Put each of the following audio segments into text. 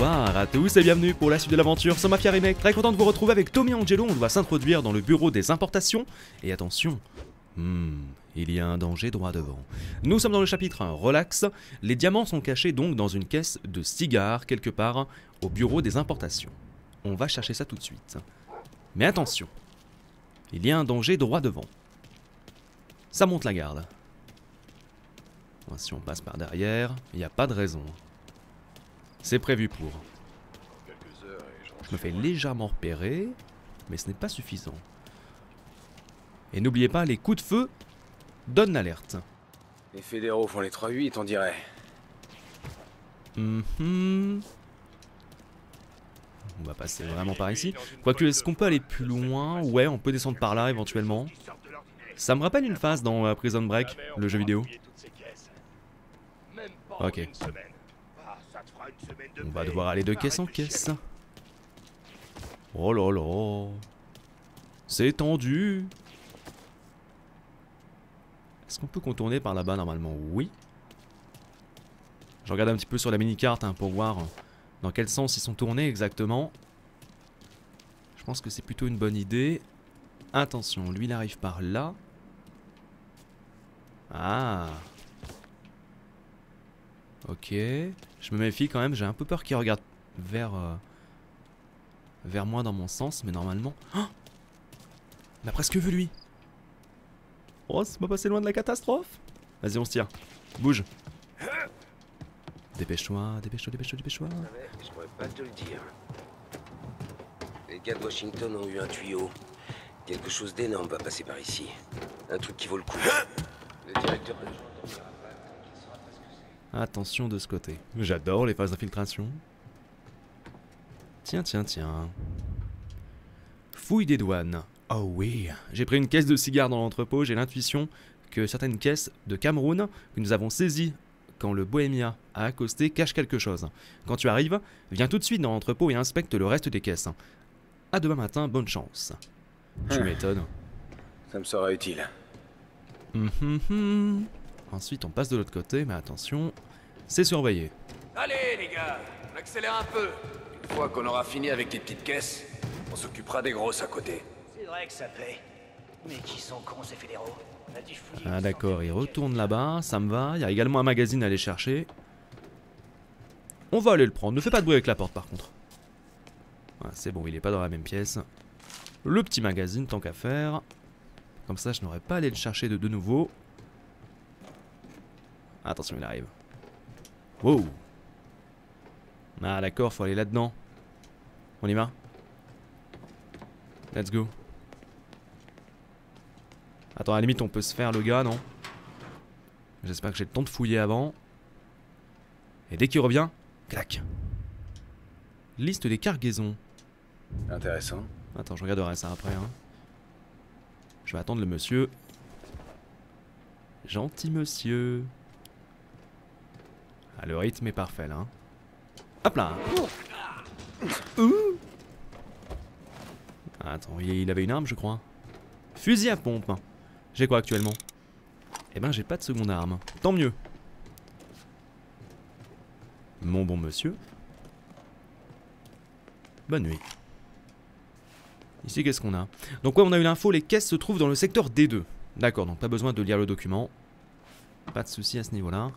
Bonsoir à tous et bienvenue pour la suite de l'aventure sur Mafia Remake. Très content de vous retrouver avec Tommy et Angelo. On doit s'introduire dans le bureau des importations. Et attention, il y a un danger droit devant. Nous sommes dans le chapitre 1, relax. Les diamants sont cachés donc dans une caisse de cigares quelque part au bureau des importations. On va chercher ça tout de suite. Mais attention, il y a un danger droit devant. Ça monte la garde. Si on passe par derrière, il n'y a pas de raison. C'est prévu pour. Je me fais légèrement repérer, mais ce n'est pas suffisant. Et n'oubliez pas, les coups de feu donnent l'alerte. Les fédéraux font les 3-8, on dirait. On va passer vraiment par ici. Quoique, est-ce qu'on peut aller plus loin? Ouais, on peut descendre par là éventuellement. Ça me rappelle une phase dans Prison Break, le jeu vidéo. Ok. On va devoir aller de caisse en caisse. Oh là là. C'est tendu. Est-ce qu'on peut contourner par là-bas normalement? Oui. Je regarde un petit peu sur la mini-carte pour voir dans quel sens ils sont tournés exactement. Je pense que c'est plutôt une bonne idée. Attention, lui il arrive par là. Ah. Ok. Je me méfie quand même, j'ai un peu peur qu'il regarde vers moi dans mon sens, mais normalement... Oh, on a presque vu lui. Oh, c'est pas passé loin de la catastrophe. Vas-y, on se tire. Bouge. Dépêche-toi, dépêche-toi, dépêche-toi, dépêche-toi. Je pourrais pas te le dire. Les gars de Washington ont eu un tuyau. Quelque chose d'énorme va passer par ici. Un truc qui vaut le coup. Le directeur... Attention de ce côté. J'adore les phases d'infiltration. Tiens, tiens, tiens. Fouille des douanes. Oh oui, j'ai pris une caisse de cigares dans l'entrepôt. J'ai l'intuition que certaines caisses de Cameroun que nous avons saisies quand le Bohémia a accosté cachent quelque chose. Quand tu arrives, viens tout de suite dans l'entrepôt et inspecte le reste des caisses. À demain matin, bonne chance. Tu m'étonnes. Ça me sera utile. Ensuite, on passe de l'autre côté, mais attention, c'est surveillé. Allez les gars, on accélère un peu. Une fois qu'on aura fini avec tes petites caisses, on s'occupera des grosses à côté. C'est vrai que ça plaît. Mais qui sont cons ces fédéraux? On a dû fouiller. Ah d'accord, il retourne là-bas, ça me va. Il y a également un magazine à aller chercher. On va aller le prendre, ne fais pas de bruit avec la porte par contre. Ah, c'est bon, il est pas dans la même pièce. Le petit magazine, tant qu'à faire. Comme ça, je n'aurais pas à aller le chercher de nouveau. Attention, il arrive. Wow. Ah d'accord, faut aller là-dedans. On y va? Let's go. Attends, à la limite, on peut se faire le gars, non? J'espère que j'ai le temps de fouiller avant. Et dès qu'il revient, clac. Liste des cargaisons. Intéressant. Attends, je regarderai ça après. Je vais attendre le monsieur. Gentil monsieur. Ah, le rythme est parfait là. Hop là. Attends, il avait une arme je crois. Fusil à pompe. J'ai quoi actuellement? Eh ben j'ai pas de seconde arme. Tant mieux. Mon bon monsieur. Bonne nuit. Ici qu'est-ce qu'on a? Donc ouais, on a eu l'info, les caisses se trouvent dans le secteur D2. D'accord, donc pas besoin de lire le document. Pas de souci à ce niveau-là.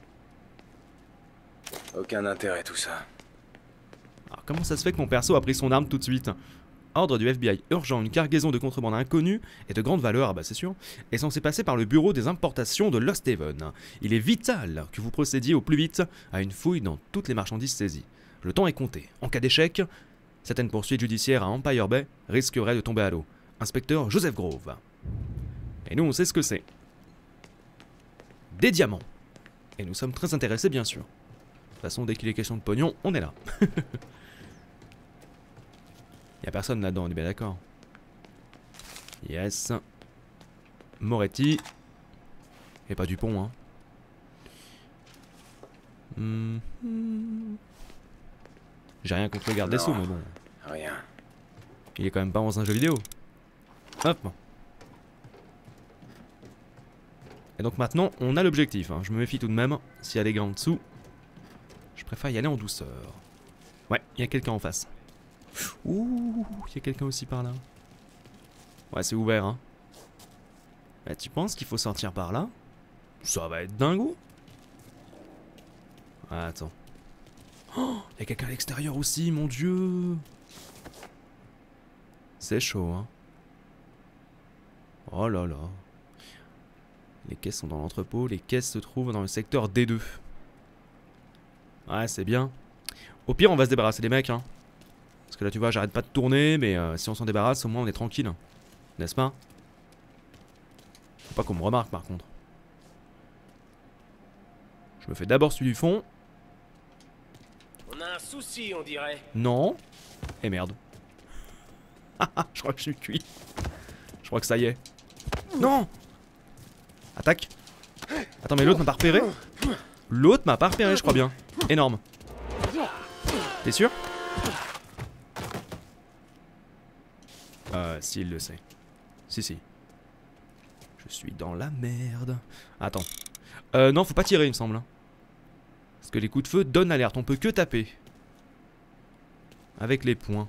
Aucun intérêt tout ça. Alors comment ça se fait que mon perso a pris son arme tout de suite? Ordre du FBI urgent, une cargaison de contrebande inconnue et de grande valeur, ah bah c'est sûr, est censée passer par le bureau des importations de Lost Haven. Il est vital que vous procédiez au plus vite à une fouille dans toutes les marchandises saisies. Le temps est compté. En cas d'échec, certaines poursuites judiciaires à Empire Bay risqueraient de tomber à l'eau. Inspecteur Joseph Grove. Et nous on sait ce que c'est. Des diamants. Et nous sommes très intéressés bien sûr. De toute façon, dès qu'il est question de pognon, on est là. Y'a personne là-dedans, on est bien d'accord. Yes. Moretti. Et pas Dupont, hein. J'ai rien contre le garde des Sceaux, mais bon. Rien. Il est quand même pas dans un jeu vidéo. Hop. Et donc maintenant, on a l'objectif. Je me méfie tout de même. S'il y a des gars en dessous, je préfère y aller en douceur. Ouais, il y a quelqu'un en face. Ouh, il y a quelqu'un aussi par là. Ouais, c'est ouvert, hein. Bah, tu penses qu'il faut sortir par là? Ça va être dingo. Ah, attends. Oh, il y a quelqu'un à l'extérieur aussi, mon dieu. C'est chaud, hein. Oh là là. Les caisses sont dans l'entrepôt, les caisses se trouvent dans le secteur D2. Ouais, c'est bien. Au pire, on va se débarrasser des mecs, hein. Parce que là, tu vois, j'arrête pas de tourner, mais si on s'en débarrasse, au moins on est tranquille. N'est-ce pas? Faut pas qu'on me remarque, par contre. Je me fais d'abord celui du fond. On a un souci, on dirait. Non. Et merde. Je crois que je suis cuit. Je crois que ça y est. Non. Attaque. Attends, mais l'autre m'a pas repéré. L'autre m'a pas repéré, je crois bien. Énorme. T'es sûr? Si, il le sait. Si. Je suis dans la merde. Attends. Non, faut pas tirer, il me semble. Parce que les coups de feu donnent alerte. On peut que taper. Avec les poings.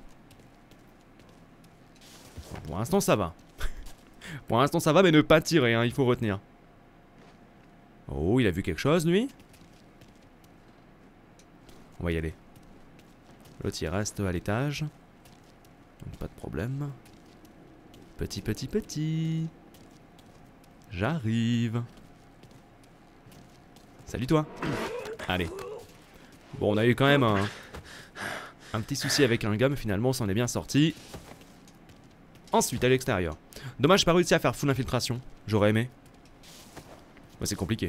Pour l'instant, ça va. Pour l'instant, ça va, mais ne pas tirer, hein, il faut retenir. Oh, il a vu quelque chose, lui? On va y aller. L'autre, il reste à l'étage. Donc, pas de problème. Petit. J'arrive. Salut, toi. Allez. Bon, on a eu quand même un petit souci avec un gars, mais finalement, on s'en est bien sorti. Ensuite, à l'extérieur. Dommage, j'ai pas réussi à faire full infiltration. J'aurais aimé. Ouais, c'est compliqué.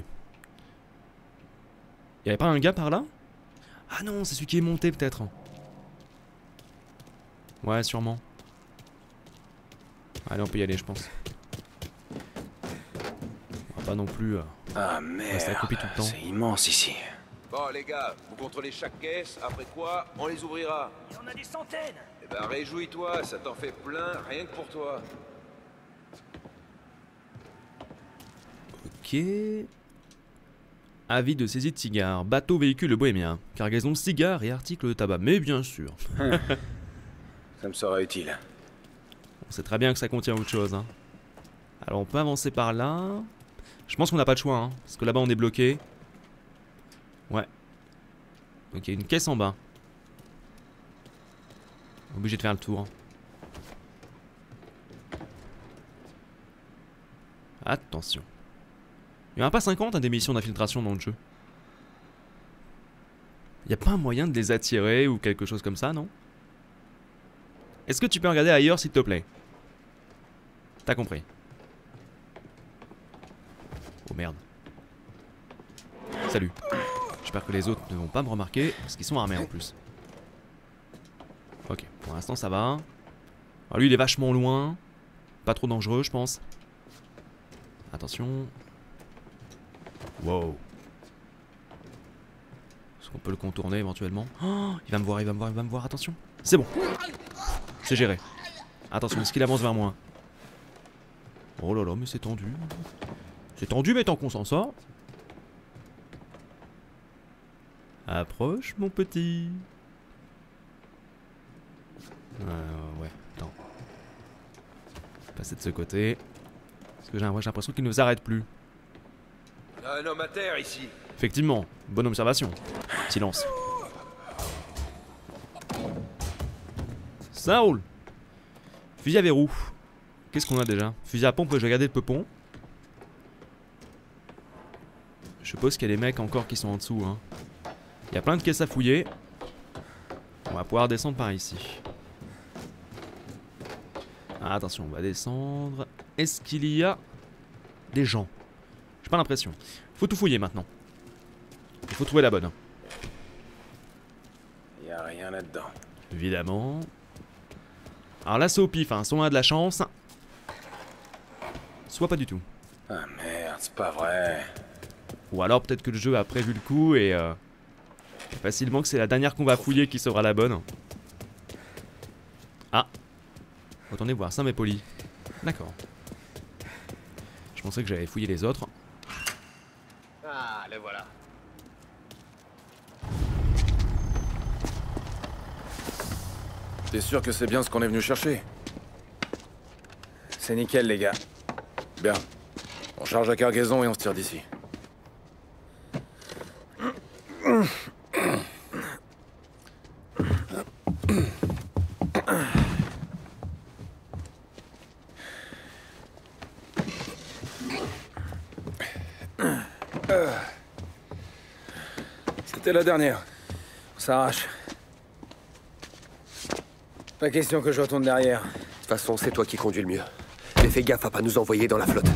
Y'avait pas un gars par là? Ah non, c'est celui qui est monté peut-être. Ouais, sûrement. Allez, on peut y aller, je pense. On va pas non plus Ah rester merde, accroupi tout le temps. c'est immense ici. Bon, les gars, vous contrôlez chaque caisse, après quoi, on les ouvrira. Il y en a des centaines. Eh ben, réjouis-toi, ça t'en fait plein, rien que pour toi. Ok. Avis de saisie de cigares. Bateau, véhicule bohémien. Cargaison de cigares et articles de tabac. Mais bien sûr. Ça me sera utile. On sait très bien que ça contient autre chose. Hein. Alors on peut avancer par là. Je pense qu'on n'a pas de choix. Hein, parce que là-bas on est bloqué. Ouais. Ok, une caisse en bas. Obligé de faire le tour. Attention. Il n'y en a pas 50 des missions d'infiltration dans le jeu. Il n'y a pas un moyen de les attirer ou quelque chose comme ça, non? Est-ce que tu peux regarder ailleurs s'il te plaît? T'as compris. Oh merde. Salut. J'espère que les autres ne vont pas me remarquer parce qu'ils sont armés en plus. Ok, pour l'instant ça va. Alors lui il est vachement loin. Pas trop dangereux je pense. Attention. Wow. Est-ce qu'on peut le contourner éventuellement? Oh, il va me voir, attention. C'est bon. C'est géré. Attention, est-ce qu'il avance vers moi? Oh là là, mais c'est tendu. C'est tendu, mais tant qu'on s'en sort. Approche, mon petit. Ouais, attends. Passer de ce côté. Parce que j'ai l'impression qu'il ne nous arrête plus. Un homme à terre ici. Effectivement, bonne observation. Silence. Ça roule. Fusil à verrou. Qu'est-ce qu'on a déjà? Fusil à pompe, je vais garder le peupon. Je suppose qu'il y a des mecs encore qui sont en dessous. Hein. Il y a plein de caisses à fouiller. On va pouvoir descendre par ici. Ah, attention, on va descendre. Est-ce qu'il y a des gens? J'ai pas l'impression. Faut tout fouiller maintenant. Il faut trouver la bonne. Y a rien là-dedans. Évidemment. Alors là c'est au pif, hein. Soit on a de la chance, soit pas du tout. Ah merde, c'est pas vrai. Ou alors peut-être que le jeu a prévu le coup et facilement que c'est la dernière qu'on va fouiller qui sera la bonne. Ah. Attendez voir, ça m'est poli. D'accord. Je pensais que j'allais fouiller les autres. Ah, le voilà. T'es sûr que c'est bien ce qu'on est venu chercher? C'est nickel, les gars. Bien. On charge la cargaison et on se tire d'ici. C'était la dernière. On s'arrache. Pas question que je retourne derrière. De toute façon, c'est toi qui conduis le mieux. Mais fais gaffe à pas nous envoyer dans la flotte.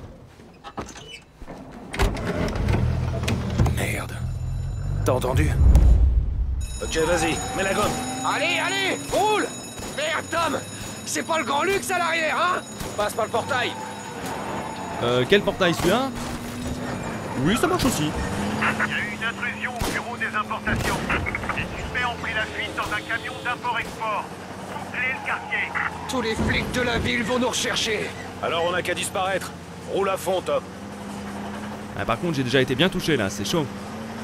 Merde. T'as entendu? Ok, vas-y, mets la gomme. Allez, allez, roule! Merde, Tom! C'est pas le grand luxe à l'arrière, hein? Passe par le portail. Quel portail, celui-là? Oui, ça marche aussi. Il y a eu une intrusion au bureau des importations. Les suspects ont pris la fuite dans un camion d'import-export. Bouclez le quartier. Tous les flics de la ville vont nous rechercher. Alors on n'a qu'à disparaître. Roule à fond, Tom. Ah, par contre, j'ai déjà été bien touché là, c'est chaud.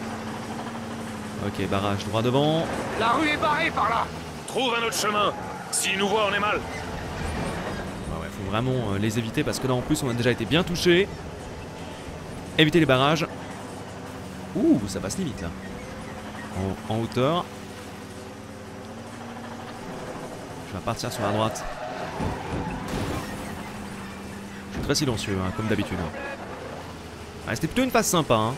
Ok, barrage droit devant. La rue est barrée par là. Trouve un autre chemin. S'ils nous voient, on est mal. Ouais, faut vraiment les éviter parce que là en plus on a déjà été bien touché. Éviter les barrages. Ouh, ça passe limite là. En hauteur. Je vais partir sur la droite. Je suis très silencieux, hein, comme d'habitude. Ah, c'était plutôt une phase sympa. Hein.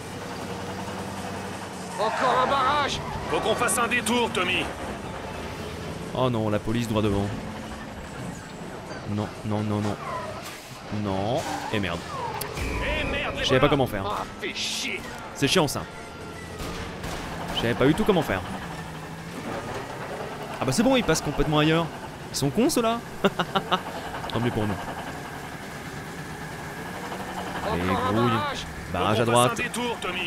Encore un barrage. Faut qu'on fasse un détour, Tommy. Oh non, la police droit devant. Non, non, non, non. Non. Et merde. Eh merde, Je savais pas comment faire. Ah, fais chier. C'est chiant ça. Je savais pas du tout comment faire. Ah bah c'est bon, ils passent complètement ailleurs. Ils sont cons ceux-là. Tant mieux pour nous. Et Encore un grouille. barrage. Barrage à Faut qu'on fasse droite. un détour, Tommy.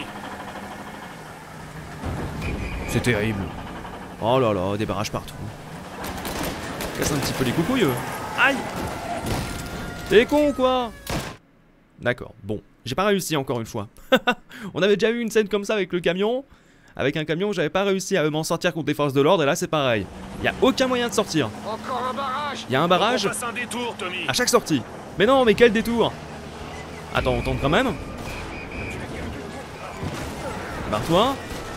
C'est terrible. Oh là là, des barrages partout. Casse un petit peu les coucouilles eux. Aïe. T'es con ou quoi? D'accord, bon. J'ai pas réussi encore une fois. On avait déjà eu une scène comme ça avec le camion. Avec un camion, j'avais pas réussi à m'en sortir contre les forces de l'ordre. Et là c'est pareil. Y a aucun moyen de sortir. Encore un barrage. Y a un barrage Faut qu'on fasse un détour, Tommy. à chaque sortie. Mais non, mais quel détour? Attends, on tente quand même. Barre-toi.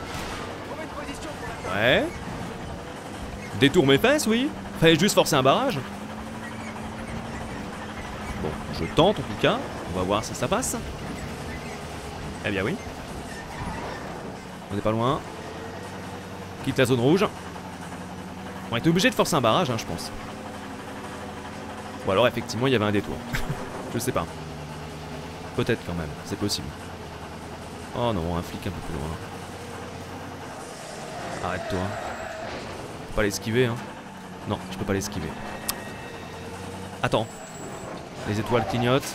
Ouais. Détour mes fesses, oui. Fallait juste forcer un barrage. Bon, je tente en tout cas. On va voir si ça passe. Eh bien oui. On n'est pas loin. Quitte la zone rouge. On était obligé de forcer un barrage, hein, je pense. Ou alors effectivement il y avait un détour. Je sais pas. Peut-être quand même, c'est possible. Oh non, un flic un peu plus loin. Arrête-toi. Je peux pas l'esquiver, hein. Non, je peux pas l'esquiver. Attends. Les étoiles clignotent.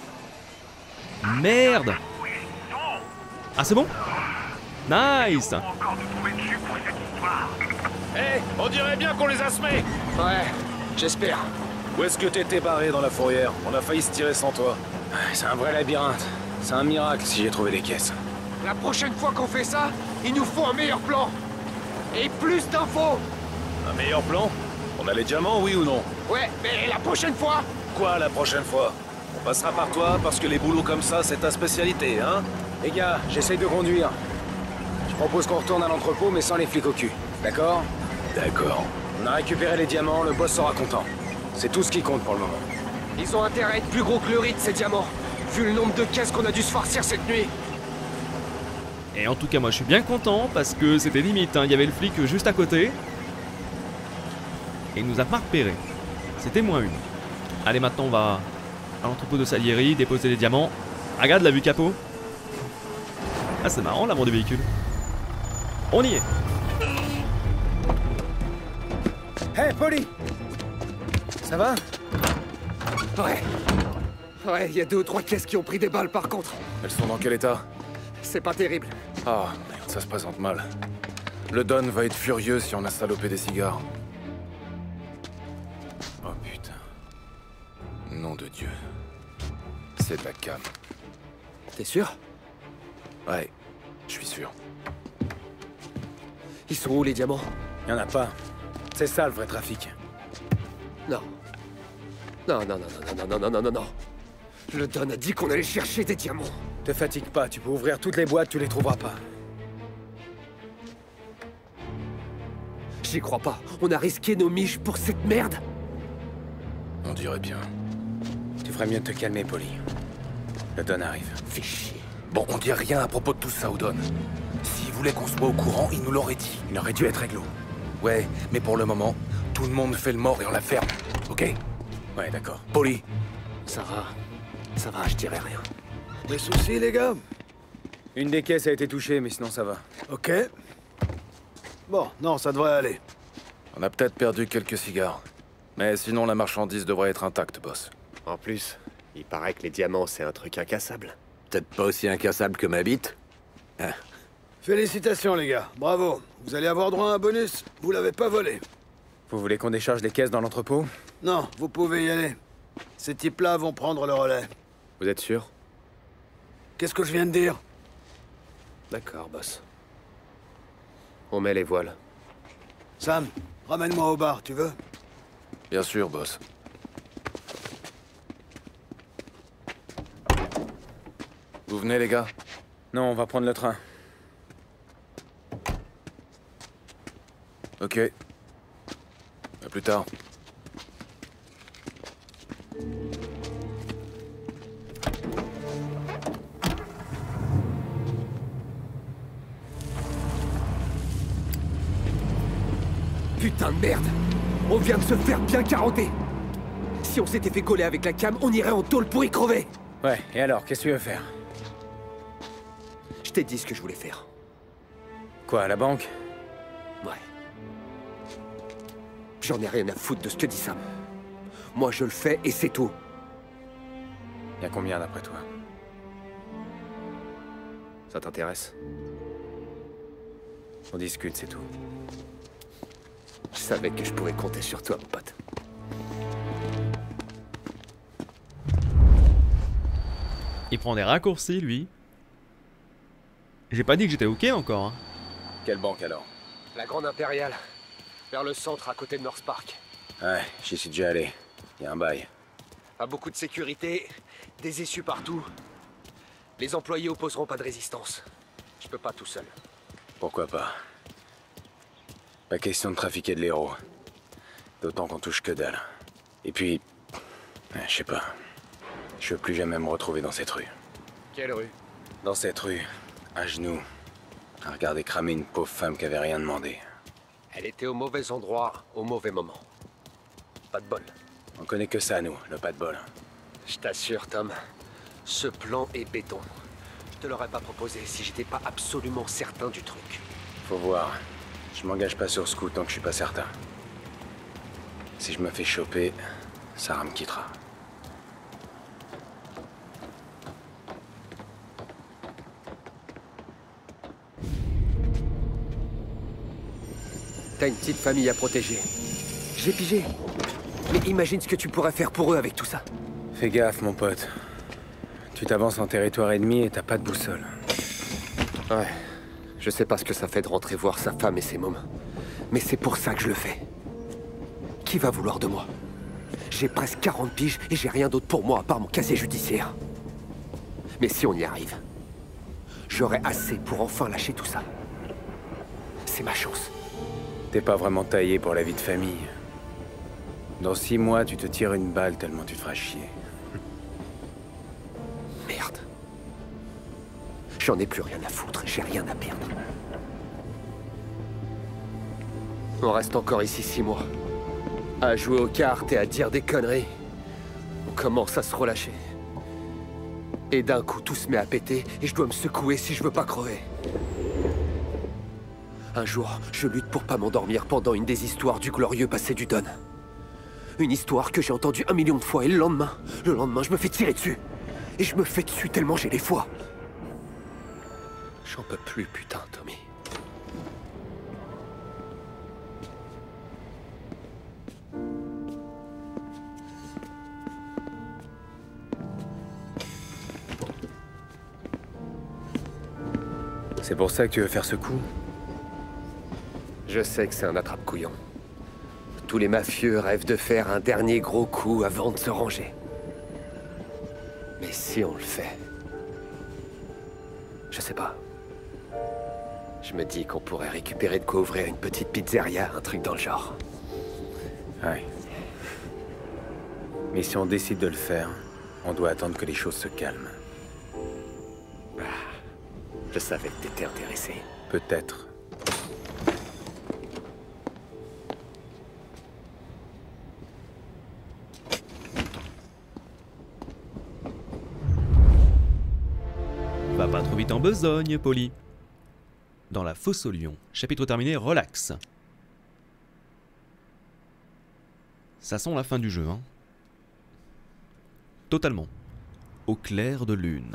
Merde! Ah, c'est bon? Nice! Encore nous trouver dessus pour cette histoire. Eh, on dirait bien qu'on les a semés. Ouais, j'espère. Où est-ce que t'étais barré dans la fourrière? On a failli se tirer sans toi. C'est un vrai labyrinthe. C'est un miracle si j'ai trouvé des caisses. La prochaine fois qu'on fait ça, il nous faut un meilleur plan. Et plus d'infos. Un meilleur plan? On a les diamants, oui ou non? Ouais, mais la prochaine fois. Quoi la prochaine fois? On passera par toi parce que les boulots comme ça, c'est ta spécialité, hein? Les gars, j'essaye de conduire. Je propose qu'on retourne à l'entrepôt, mais sans les flics au cul. D'accord? D'accord. On a récupéré les diamants, le boss sera content. C'est tout ce qui compte pour le moment. Ils ont intérêt à être plus gros que le riz de ces diamants. Vu le nombre de caisses qu'on a dû se farcir cette nuit. Et en tout cas, moi je suis bien content parce que c'était limite, hein. Il y avait le flic juste à côté. Et il nous a pas repéré. C'était moins une. Allez, maintenant on va à l'entrepôt de Salieri, déposer les diamants. Regarde la vue capot. Ah, c'est marrant l'avant du véhicule. On y est. Hey, Polly! Ça va? Ouais. Ouais, il y a 2 ou 3 caisses qui ont pris des balles par contre. Elles sont dans quel état? C'est pas terrible. Ah, merde, ça se présente mal. Le Don va être furieux si on a salopé des cigares. Oh putain. Nom de Dieu. C'est de la cam. T'es sûr? Ouais, je suis sûr. Ils sont où les diamants? Y'en a pas. C'est ça le vrai trafic. Non. Non, non, non, non, non, non, non, non, non, non. Le Don a dit qu'on allait chercher des diamants. Te fatigue pas, tu peux ouvrir toutes les boîtes, tu les trouveras pas. J'y crois pas. On a risqué nos miches pour cette merde. On dirait bien. Tu ferais mieux de te calmer, Polly. Le Don arrive. Fais chier. Bon, on dit rien à propos de tout ça au Don. S'il voulait qu'on soit au courant, il nous l'aurait dit. Il aurait dû être réglo. Ouais, mais pour le moment, tout le monde fait le mort et on la ferme. Ok? Ouais, d'accord. Polly. Ça va, je dirai rien. Des soucis, les gars? Une des caisses a été touchée, mais sinon ça va. Ok. Bon, non, ça devrait aller. On a peut-être perdu quelques cigares. Mais sinon, la marchandise devrait être intacte, boss. En plus, il paraît que les diamants, c'est un truc incassable. Peut-être pas aussi incassable que ma bite. Félicitations, les gars. Bravo. Vous allez avoir droit à un bonus. Vous l'avez pas volé. Vous voulez qu'on décharge les caisses dans l'entrepôt? Non, vous pouvez y aller. Ces types-là vont prendre le relais. Vous êtes sûr? Qu'est-ce que je viens de dire? D'accord, boss. On met les voiles. Sam, ramène-moi au bar, tu veux? Bien sûr, boss. Vous venez, les gars? Non, on va prendre le train. Ok. À plus tard. Putain de merde! On vient de se faire bien carotter! Si on s'était fait coller avec la cam, on irait en tôle pour y crever! Ouais, et alors, qu'est-ce que tu veux faire? Je t'ai dit ce que je voulais faire. Quoi, à la banque? Ouais. J'en ai rien à foutre de ce que dit Sam. Moi, je le fais et c'est tout. Y'a combien d'après toi? Ça t'intéresse? On discute, c'est tout. Je savais que je pourrais compter sur toi, mon pote. Il prend des raccourcis, lui. J'ai pas dit que j'étais ok encore. Hein. Quelle banque alors? La Grande Impériale. Vers le centre, à côté de North Park. Ouais, j'y suis déjà allé. Y'a un bail. Pas beaucoup de sécurité, des issues partout. Les employés opposeront pas de résistance. Je peux pas tout seul. Pourquoi pas? Pas question de trafiquer de l'héros. D'autant qu'on touche que dalle. Et puis... je sais pas. Je veux plus jamais me retrouver dans cette rue. Quelle rue? Dans cette rue, à genoux, à regarder cramer une pauvre femme qui avait rien demandé. Elle était au mauvais endroit, au mauvais moment. Pas de bol. On connaît que ça, nous, le pas de bol. Je t'assure, Tom, ce plan est béton. Je te l'aurais pas proposé si j'étais pas absolument certain du truc. Faut voir. Je m'engage pas sur ce coup tant que je suis pas certain. Si je me fais choper, Sarah me quittera. T'as une petite famille à protéger. J'ai pigé. Mais imagine ce que tu pourrais faire pour eux avec tout ça. Fais gaffe, mon pote. Tu t'avances en territoire ennemi et t'as pas de boussole. Ouais. Je sais pas ce que ça fait de rentrer voir sa femme et ses mômes. Mais c'est pour ça que je le fais. Qui va vouloir de moi? J'ai presque 40 piges et j'ai rien d'autre pour moi à part mon casier judiciaire. Mais si on y arrive, j'aurai assez pour enfin lâcher tout ça. C'est ma chance. T'es pas vraiment taillé pour la vie de famille. Dans 6 mois, tu te tires une balle tellement tu te feras chier. Merde. J'en ai plus rien à foutre, j'ai rien à perdre. On reste encore ici 6 mois. À jouer aux cartes et à dire des conneries. On commence à se relâcher. Et d'un coup, tout se met à péter et je dois me secouer si je veux pas crever. Un jour, je lutte pour pas m'endormir pendant une des histoires du glorieux passé du Don. Une histoire que j'ai entendue 1 million de fois et le lendemain, je me fais tirer dessus. Et je me fais dessus tellement j'ai les foies. J'en peux plus, putain, Tommy. C'est pour ça que tu veux faire ce coup? Je sais que c'est un attrape-couillon. Tous les mafieux rêvent de faire un dernier gros coup avant de se ranger. Mais si on le fait... Je sais pas. Je me dis qu'on pourrait récupérer de quoi ouvrir une petite pizzeria, un truc dans le genre. Ouais. Mais si on décide de le faire, on doit attendre que les choses se calment. Je savais que t'étais intéressé. Peut-être. Va pas trop vite en besogne, Polly. Dans la fosse au lion. Chapitre terminé, relax. Ça sent la fin du jeu, hein. Totalement. Au clair de lune.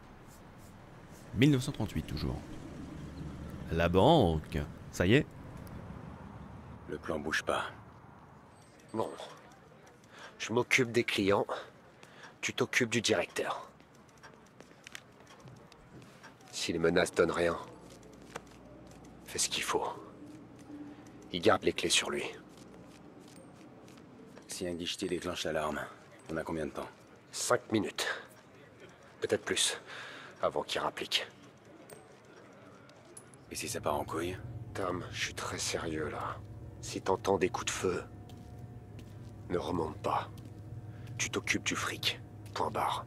1938 toujours. La banque. Ça y est. Le plan bouge pas. Bon. Je m'occupe des clients. Tu t'occupes du directeur. Si les menaces donnent rien, fais ce qu'il faut. Il garde les clés sur lui. Si un guichetier déclenche l'alarme, on a combien de temps? 5 minutes. Peut-être plus, avant qu'il rapplique. Et si ça part en couille? Tom, je suis très sérieux là. Si t'entends des coups de feu, ne remonte pas. Tu t'occupes du fric. Point barre.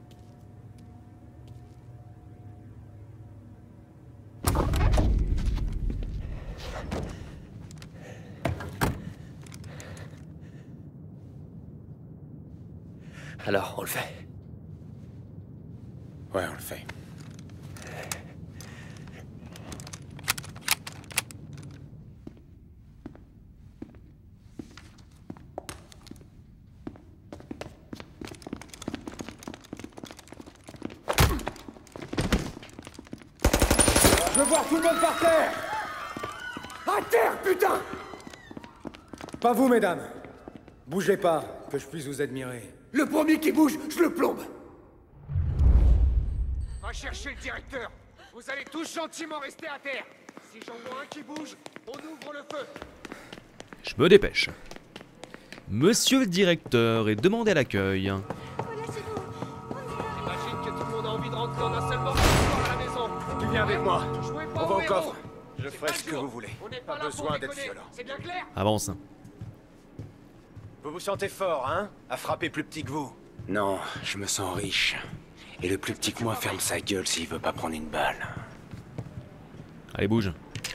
Alors, on le fait. Ouais, on le fait. Je veux voir tout le monde par terre! À terre, putain! Pas vous, mesdames. Bougez pas, que je puisse vous admirer. Le premier qui bouge, je le plombe! Va chercher le directeur. Vous allez tous gentiment rester à terre. Si j'en vois un qui bouge, on ouvre le feu. Je me dépêche. Monsieur le directeur est demandé à l'accueil. J'imagine que tout le monde a envie de rentrer en un seul morceau à la maison. Tu viens avec moi. Jouez pas On va au au héros. coffre. Je ferai ce que vous voulez. On n'est Pas là pour besoin d'être déconner. violent. C'est bien clair? Avance. Vous vous sentez fort, hein? À frapper plus petit que vous. Non, je me sens riche. Et le plus petit que moi ferme sa gueule s'il veut pas prendre une balle. Allez, bouge.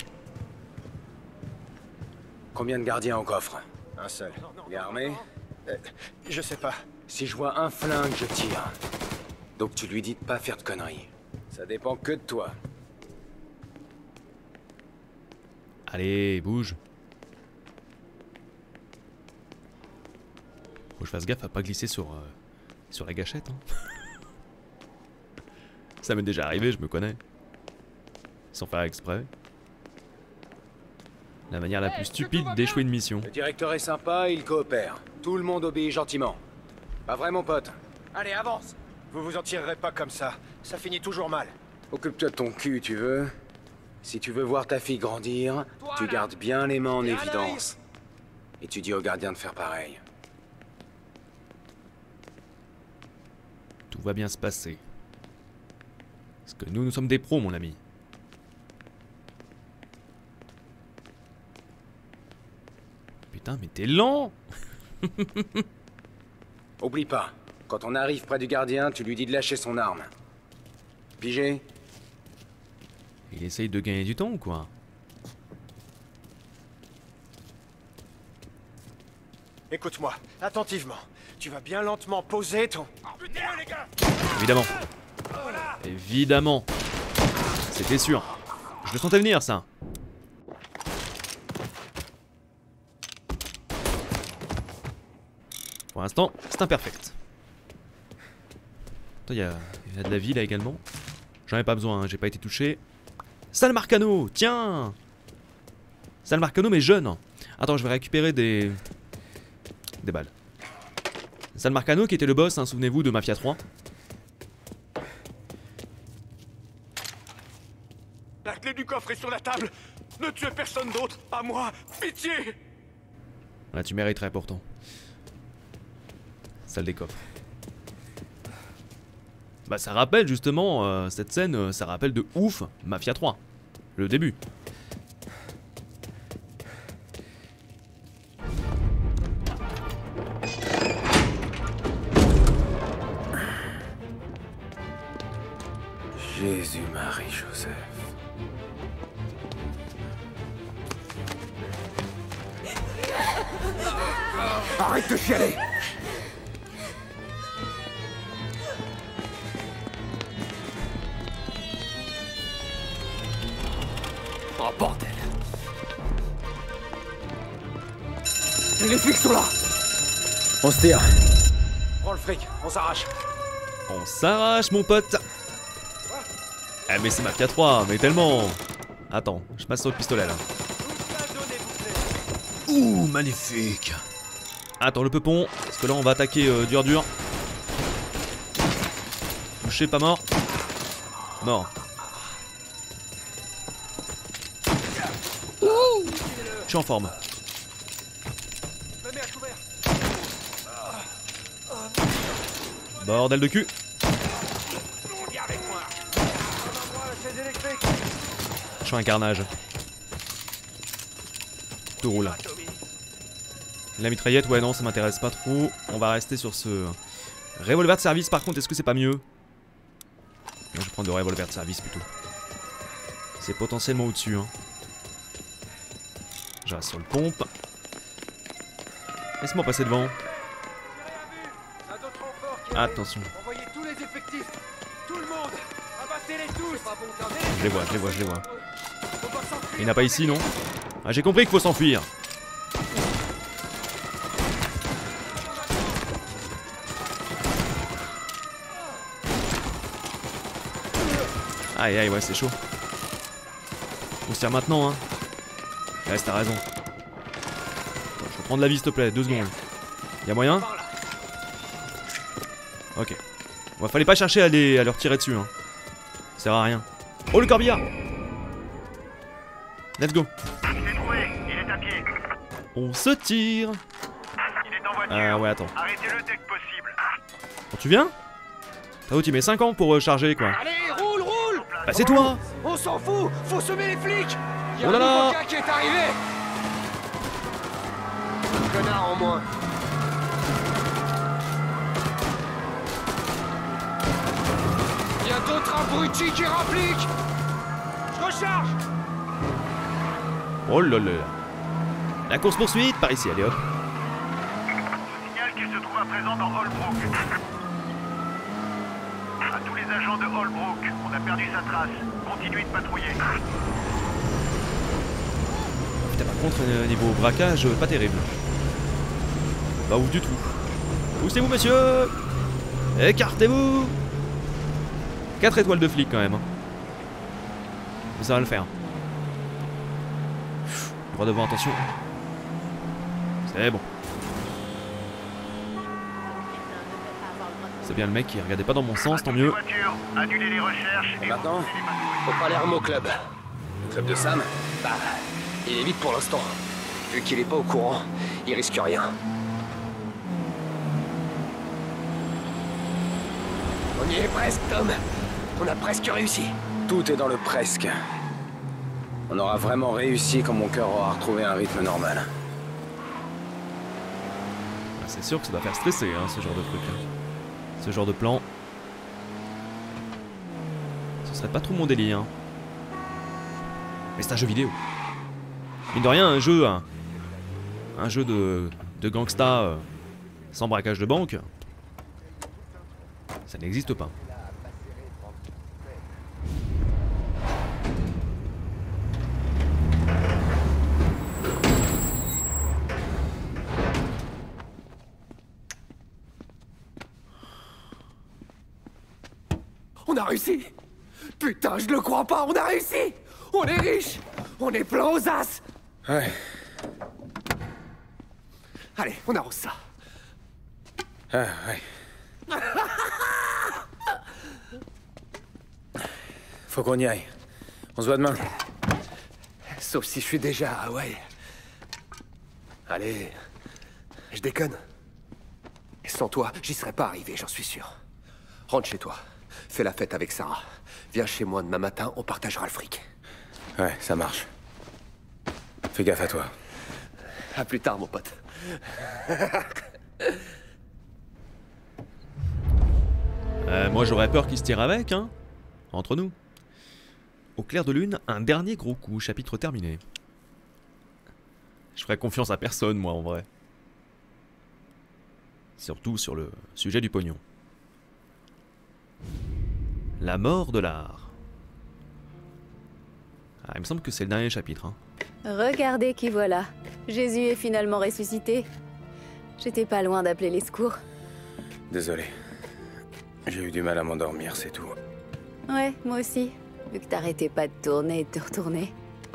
Combien de gardiens au coffre? Un seul. Il est armé? Je sais pas. Si je vois un flingue, je tire. Donc tu lui dis de pas faire de conneries. Ça dépend que de toi. Allez, bouge. Faut que je fasse gaffe à pas glisser sur la gâchette. Hein. Ça m'est déjà arrivé, je me connais. Sans faire exprès. La manière la plus stupide d'échouer une mission. Le directeur est sympa, il coopère. Tout le monde obéit gentiment. Pas vrai, mon pote? Allez, avance. Vous vous en tirerez pas comme ça. Ça finit toujours mal. Occupe-toi de ton cul, tu veux? Si tu veux voir ta fille grandir, tu gardes bien les mains en évidence. Et tu dis aux gardiens de faire pareil. Tout va bien se passer. Parce que nous sommes des pros, mon ami. Putain, mais t'es lent! Oublie pas, quand on arrive près du gardien, tu lui dis de lâcher son arme. Pigé? Il essaye de gagner du temps ou quoi? Écoute-moi, attentivement. Tu vas bien lentement poser ton... les gars! Évidemment. Évidemment. C'était sûr. Je le sentais venir, ça. Pour l'instant, c'est imperfect. Attends, il y a de la vie là également. J'en ai pas besoin, hein, j'ai pas été touché. Sal Marcano, tiens! Sal Marcano, mais jeune. Attends, je vais récupérer des balles. Sal Marcano qui était le boss, hein, souvenez-vous, de Mafia 3. La clé du coffre est sur la table. Ne tuez personne d'autre, pas moi. Pitié! Ouais, tu mériterais pourtant. Salle des coffres. Bah ça rappelle justement, cette scène, ça rappelle de ouf Mafia 3. Le début. Jésus, Marie, Joseph. Arrête de chialer! Oh bordel! Les flics sont là! On se tire. Prends le fric, on s'arrache. On s'arrache mon pote. Ah mais c'est Mafia 3, mais tellement. Attends, je passe sur le pistolet là. Ouh, magnifique. Attends le peupon, parce que là on va attaquer dur. Touché, pas mort. Mort. Je suis en forme. Bordel de cul. Je suis un carnage. Tout roule. La mitraillette, ouais non, ça m'intéresse pas trop. On va rester sur ce revolver de service. Par contre, est-ce que c'est pas mieux? Non, je vais prendre le revolver de service plutôt. C'est potentiellement au-dessus. Hein. Je reste sur le pompe. Laisse-moi passer devant. Attention. Envoyez tous les effectifs. Tout le monde. Abattez-les tous. Je les vois. Il n'y en a pas ici, non? Ah, j'ai compris qu'il faut s'enfuir. Aïe aïe, ouais, c'est chaud. On se tire maintenant, hein. Ouais, t'as raison. Attends, je vais prendre la vie, s'il te plaît, 2 secondes. Y'a moyen? Ok. Ouais, fallait pas chercher à leur tirer dessus, hein. Ça sert à rien. Oh, le corbillard! Let's go. C'est trouvé, il est à pied. On se tire. Il est en voiture. Ouais, attends. Arrêtez-le dès que possible. Quand tu viens? T'as où tu mets 5 ans pour charger, quoi. Allez, roule. Bah, c'est toi! On s'en fout. Faut semer les flics. Il y a Oh là un là. nouveau gars qui est arrivé. Un connard en moins. Il y a d'autres abrutis qui rappliquent. Je recharge. Oh là là. La course poursuite par ici, allez hop. Signale qu'il se trouve à présent dans Holbrook. À tous les agents de Holbrook, on a perdu sa trace. Continuez de patrouiller. Putain, par contre, niveau braquage, pas terrible. Pas ouf du tout. Poussez-vous, monsieur! Écartez-vous! 4 étoiles de flic quand même. Hein. Mais ça va le faire. Droit devant, attention. C'est bon. C'est bien le mec qui regardait pas dans mon sens, tant mieux. Voiture, annulez les recherches et Maintenant, repoussez les patrouilles. Faut pas l'air au club. le club de Sam? Bah, il est vite pour l'instant. Vu qu'il est pas au courant, il risque rien. On y est presque, Tom. On a presque réussi. Tout est dans le presque. On aura vraiment réussi quand mon cœur aura retrouvé un rythme normal. Ah, c'est sûr que ça doit faire stresser, hein, ce genre de truc. Hein. Ce genre de plan. Ce serait pas trop mon délire. Hein. Mais c'est un jeu vidéo. Mine de rien, un jeu de gangsta sans braquage de banque, ça n'existe pas. On a réussi. Putain, je le crois pas, on a réussi. On est riche. On est plein aux as. Ouais. Allez, on arrose ça. Ah, ouais. Faut qu'on y aille. On se voit demain. Sauf si je suis déjà à Hawaï. Allez, Je déconne. Et sans toi, j'y serais pas arrivé, j'en suis sûr. Rentre chez toi. Fais la fête avec Sarah. Viens chez moi demain matin, on partagera le fric. Ouais, ça marche. Fais gaffe à toi. À plus tard, mon pote. Moi j'aurais peur qu'il se tire avec, hein. Entre nous. Au clair de lune, un dernier gros coup, chapitre terminé. Je ferais confiance à personne, moi, en vrai. Surtout sur le sujet du pognon. La mort de l'art. Ah, il me semble que c'est le dernier chapitre, hein. Regardez qui voilà. Jésus est finalement ressuscité. J'étais pas loin d'appeler les secours. Désolé. J'ai eu du mal à m'endormir, c'est tout. Ouais, moi aussi. Vu que t'arrêtais pas de tourner et de te retourner.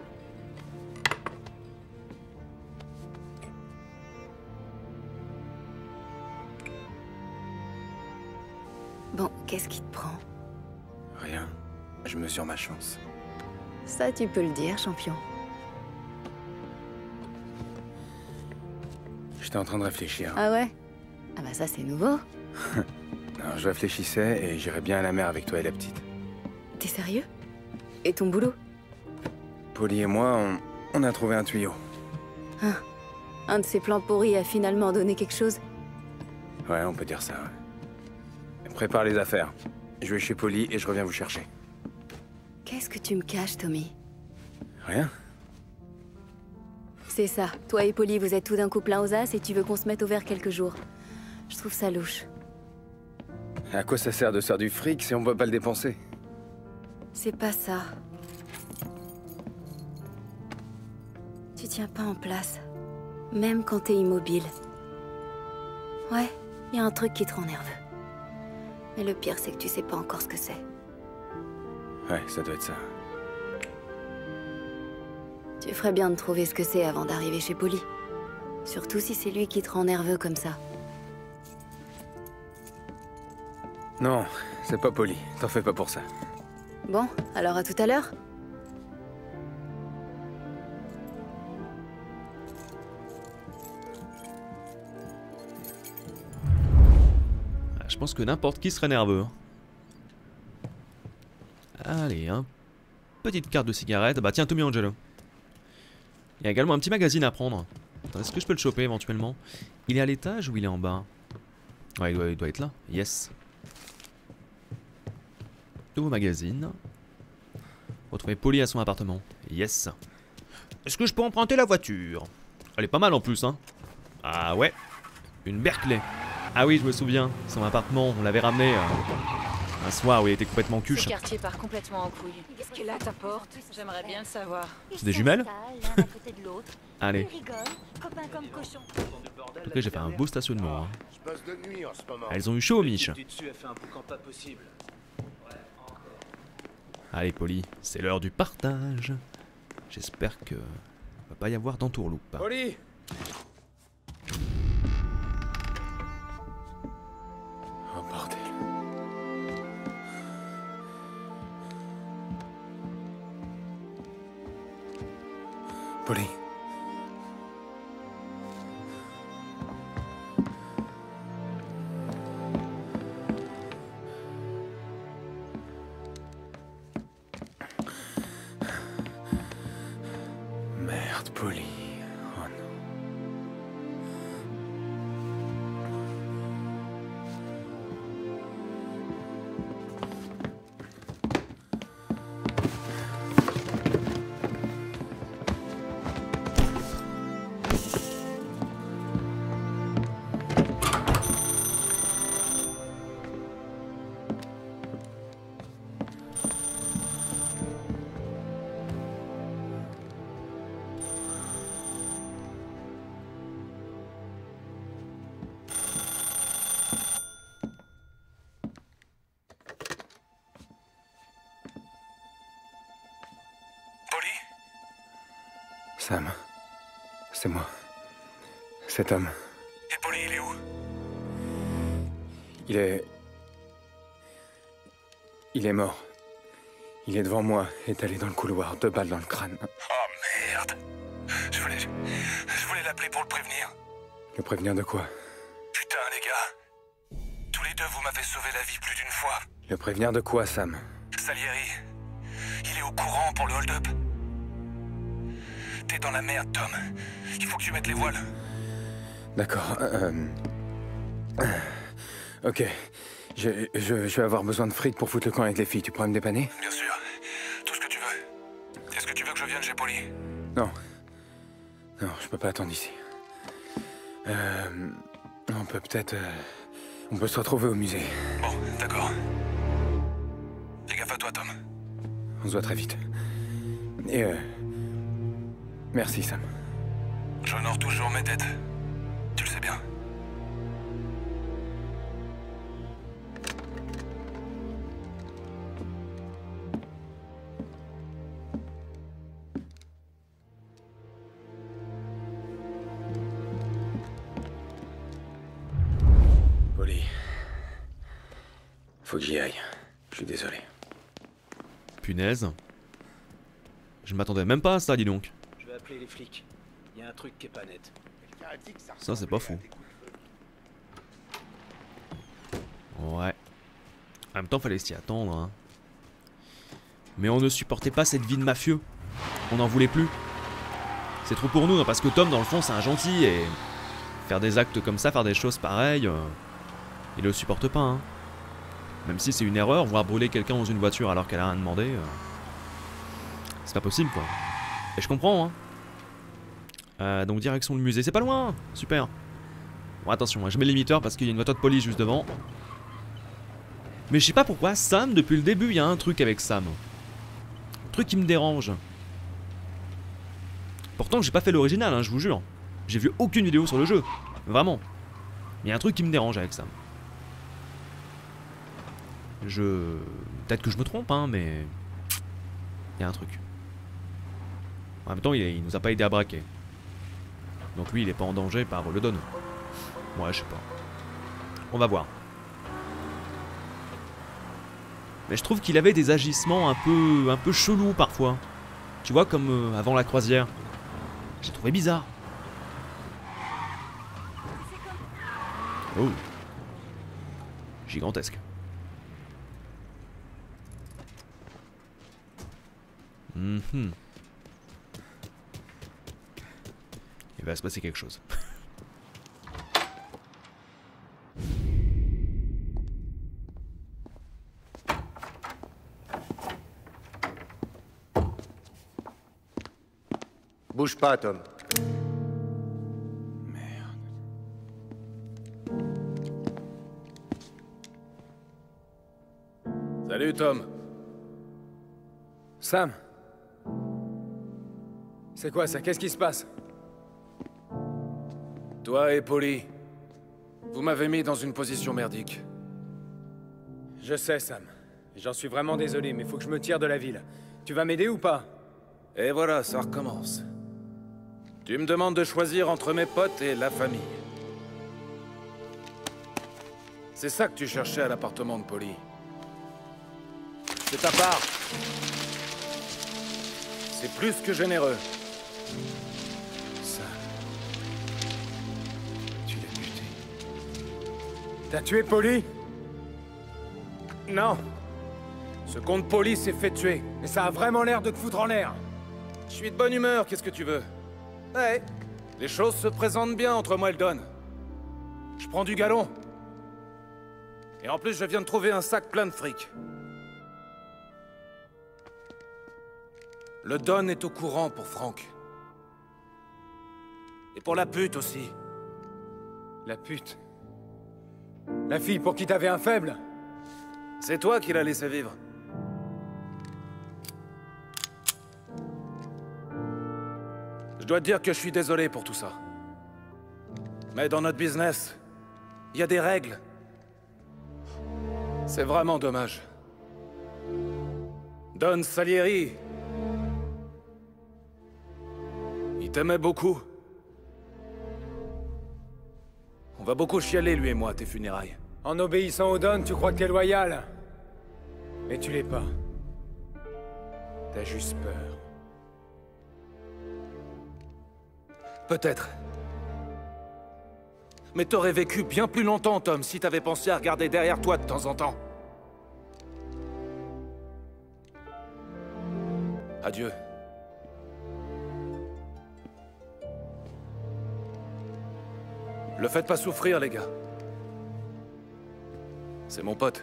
Bon, qu'est-ce qui te prend? Rien. Je mesure ma chance. Ça, tu peux le dire, champion. J'étais en train de réfléchir. Ah ouais? Ah bah ça, c'est nouveau. Non, je réfléchissais et j'irais bien à la mer avec toi et la petite. T'es sérieux? Et ton boulot? Polly et moi, on a trouvé un tuyau. Ah, un de ces plans pourris a finalement donné quelque chose? Ouais, on peut dire ça. Ouais. Prépare les affaires. Je vais chez Polly et je reviens vous chercher. Qu'est-ce que tu me caches, Tommy? Rien? C'est ça. Toi et Polly, vous êtes tout d'un coup plein aux as et tu veux qu'on se mette au vert quelques jours. Je trouve ça louche. À quoi ça sert de faire du fric si on peut pas le dépenser? C'est pas ça. Tu tiens pas en place. Même quand t'es immobile. Ouais, y a un truc qui te rend nerveux. Mais le pire, c'est que tu sais pas encore ce que c'est. Ouais, ça doit être ça. Tu ferais bien de trouver ce que c'est avant d'arriver chez Polly. Surtout si c'est lui qui te rend nerveux comme ça. Non, c'est pas Polly. T'en fais pas pour ça. Bon, alors à tout à l'heure. Je pense que n'importe qui serait nerveux. Allez, hein. Petite carte de cigarette. Bah tiens, Tommy Angelo. Il y a également un petit magazine à prendre. Est-ce que je peux le choper éventuellement? Il est à l'étage ou il est en bas? Ouais, il doit être là. Yes. Nouveau magazine. Retrouver Polly à son appartement. Yes. Est-ce que je peux emprunter la voiture? Elle est pas mal en plus, hein. Ah ouais. Une Berkeley. Ah oui, je me souviens. Son appartement, on l'avait ramené un soir où il était complètement cuche. Ce quartier part complètement en couille. Qu'est-ce qu'elle a à ta porte? J'aimerais bien le savoir. C'est des jumelles? Allez. Après, j'ai fait un beau stationnement. Hein. Elles ont eu chaud, Mich. Allez, Polly, c'est l'heure du partage. J'espère que va pas y avoir d'entourloupe. Polly! Oh bordel. Polly. Merde, Polly. Oh non. Sam, c'est moi. Cet homme. Et Polly, il est où? Il est mort. Il est devant moi, étalé dans le couloir, 2 balles dans le crâne. Oh merde! Je voulais l'appeler pour le prévenir. Le prévenir de quoi? Putain, les gars. Tous les deux, vous m'avez sauvé la vie plus d'une fois. Le prévenir de quoi, Sam? Salieri, il est au courant pour le hold-up. T'es dans la merde, Tom. Il faut que tu mettes les voiles. D'accord. Ok. Je vais avoir besoin de fric pour foutre le camp avec les filles. Tu pourrais me dépanner? Bien sûr. Tout ce que tu veux. Est-ce que tu veux que je vienne chez Polly? Non. Non, je peux pas attendre ici. On peut peut-être... on peut se retrouver au musée. Bon, d'accord. Fais gaffe à toi, Tom. On se voit très vite. Et merci, Sam. J'honore toujours mes dettes. Tu le sais bien. Polly. Faut que j'y aille. Je suis désolé. Punaise. Je m'attendais même pas à ça, dis donc. Je vais appeler les flics. Il y a un truc qui est pas net. Ça, c'est pas fou. Ouais. En même temps, fallait s'y attendre, hein. Mais on ne supportait pas cette vie de mafieux. On n'en voulait plus. C'est trop pour nous, hein, parce que Tom, dans le fond, c'est un gentil, et... faire des actes comme ça, faire des choses pareilles... il le supporte pas, hein. Même si c'est une erreur, voir brûler quelqu'un dans une voiture alors qu'elle a rien demandé... c'est pas possible, quoi. Et je comprends, hein. Donc direction le musée, c'est pas loin. Super. Bon, attention, je mets le limiteur parce qu'il y a une voiture de police juste devant. Mais je sais pas pourquoi Sam, depuis le début, il y a un truc avec Sam. Un truc qui me dérange. Pourtant j'ai pas fait l'original, hein, je vous jure. J'ai vu aucune vidéo sur le jeu. Vraiment. Mais il y a un truc qui me dérange avec Sam. Peut-être que je me trompe, hein, mais... il y a un truc. En même temps, il nous a pas aidé à braquer. Donc lui, il est pas en danger par le Don. Ouais, je sais pas. On va voir. Mais je trouve qu'il avait des agissements un peu chelous parfois. Tu vois, comme avant la croisière. J'ai trouvé bizarre. Oh. Gigantesque. Il va se passer quelque chose. Bouge pas, Tom. Salut, Tom. Sam. C'est quoi ça? Qu'est-ce qui se passe? Toi et Polly, vous m'avez mis dans une position merdique. Je sais, Sam. J'en suis vraiment désolé, mais faut que je me tire de la ville. Tu vas m'aider ou pas? Et voilà, ça recommence. Tu me demandes de choisir entre mes potes et la famille. C'est ça que tu cherchais à l'appartement de Polly. C'est ta part. C'est plus que généreux. Sam. Tu l'as buté. T'as tué Polly? Non. Ce compte Polly s'est fait tuer. Mais ça a vraiment l'air de te foutre en l'air. Je suis de bonne humeur, qu'est-ce que tu veux? Ouais. Les choses se présentent bien entre moi et le Don. Je prends du galon. Et en plus, je viens de trouver un sac plein de fric. Le Don est au courant pour Franck. Et pour la pute aussi. La pute? La fille pour qui t'avais un faible? C'est toi qui l'as laissé vivre. Je dois te dire que je suis désolé pour tout ça. Mais dans notre business, il y a des règles. C'est vraiment dommage. Don Salieri, il t'aimait beaucoup. On va beaucoup chialer, lui et moi, à tes funérailles. En obéissant au Don, tu crois que t'es loyal. Mais tu l'es pas. T'as juste peur. Peut-être. Mais t'aurais vécu bien plus longtemps, Tom, si t'avais pensé à regarder derrière toi de temps en temps. Adieu. Le faites pas souffrir, les gars. C'est mon pote.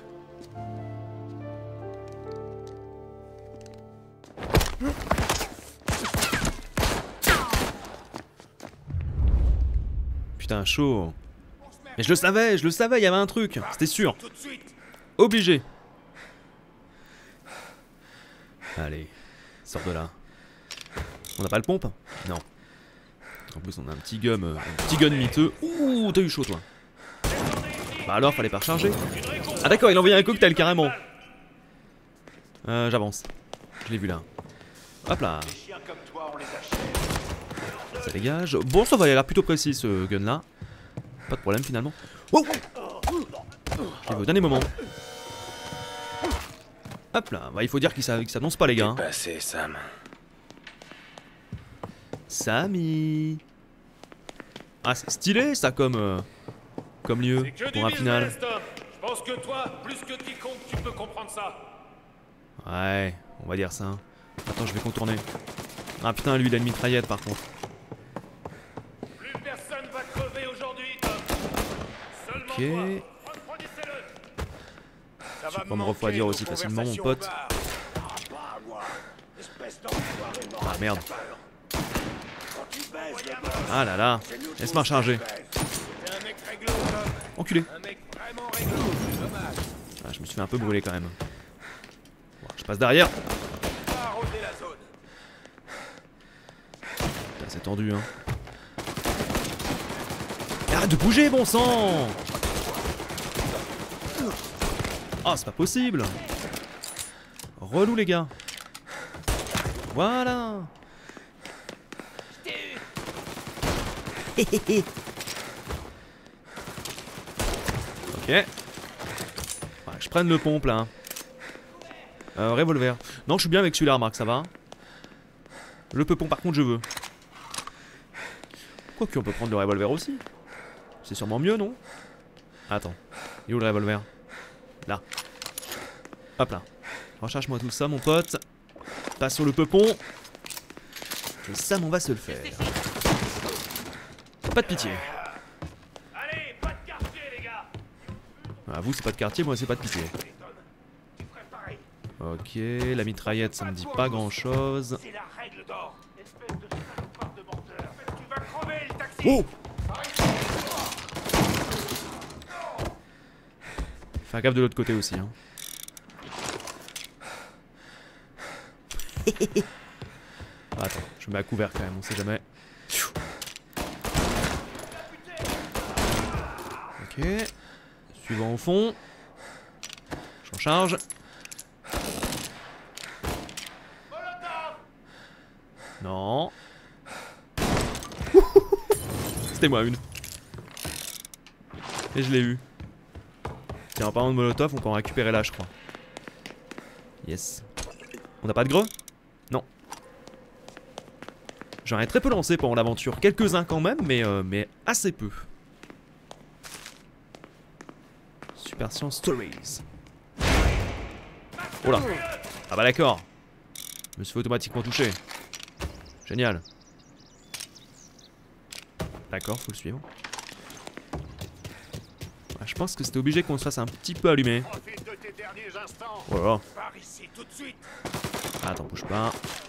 Putain, chaud. Mais je le savais, il y avait un truc, c'était sûr. Obligé. Allez, sors de là. On n'a pas le pompe? Non. En plus, on a un petit gun miteux. Ouh, t'as eu chaud, toi. Bah alors, fallait pas recharger. Ah d'accord, il a envoyé un cocktail, carrément. J'avance. Je l'ai vu là. Hop là. Ça dégage. Bon, ça va, il a l'air plutôt précis, ce gun-là. Pas de problème, finalement. Oh, je l'ai vu au dernier moment. Hop là. Bah, il faut dire qu'il s'annonce pas, les gars. Passé, Sam. Sammy. Ah, c'est stylé ça comme lieu pour un final. Je pense que toi, plus que quiconque, tu peux comprendre ça. Ouais, on va dire ça. Attends, je vais contourner. Ah putain, lui il a une mitraillette par contre. Plus personne va crever aujourd'hui, Tom. Seulement Ok. Tu peux pas me refroidir aussi facilement, mon pote. Ah merde. Ah là là, laisse-moi recharger. Enculé. Ah, je me suis fait un peu brûler quand même. Bon, je passe derrière. C'est tendu, hein. Arrête de bouger, bon sang. Oh, c'est pas possible. Relou, les gars. Voilà. Ok. Ouais, je prenne le pompe là. Revolver. Non, je suis bien avec celui-là, remarque, ça va. Le peupon, par contre, je veux. Quoique, on peut prendre le revolver aussi. C'est sûrement mieux, non? Attends. Il est où le revolver? Là. Hop là. Recharge-moi tout ça, mon pote. Passe sur le peupon. Et ça, on va se le faire. Pas de pitié. Allez, pas de quartier, les gars. Ah, vous, c'est pas de quartier, moi, c'est pas de pitié. Ok, la mitraillette, ça me dit pas grand-chose. C'est la règle d'or. Espèce de salopard de menteur. Tu vas crever, le taxi. Oh! Fais gaffe de l'autre côté aussi, hein. Attends, je me mets à couvert quand même, on sait jamais. Ok. Suivant au fond. J'en charge. Non. C'était moi une. Et je l'ai eu. Tiens, en parlant de molotov, on peut en récupérer là, je crois. Yes. On n'a pas de greux? Non. J'en ai très peu lancé pendant l'aventure. Quelques-uns quand même, mais assez peu. Super Science Stories. Oh là. Ah bah d'accord. Je me suis fait automatiquement toucher. Génial. D'accord, faut le suivre. Ouais, je pense que c'était obligé qu'on se fasse un petit peu allumer. Oh là là. Attends, bouge pas.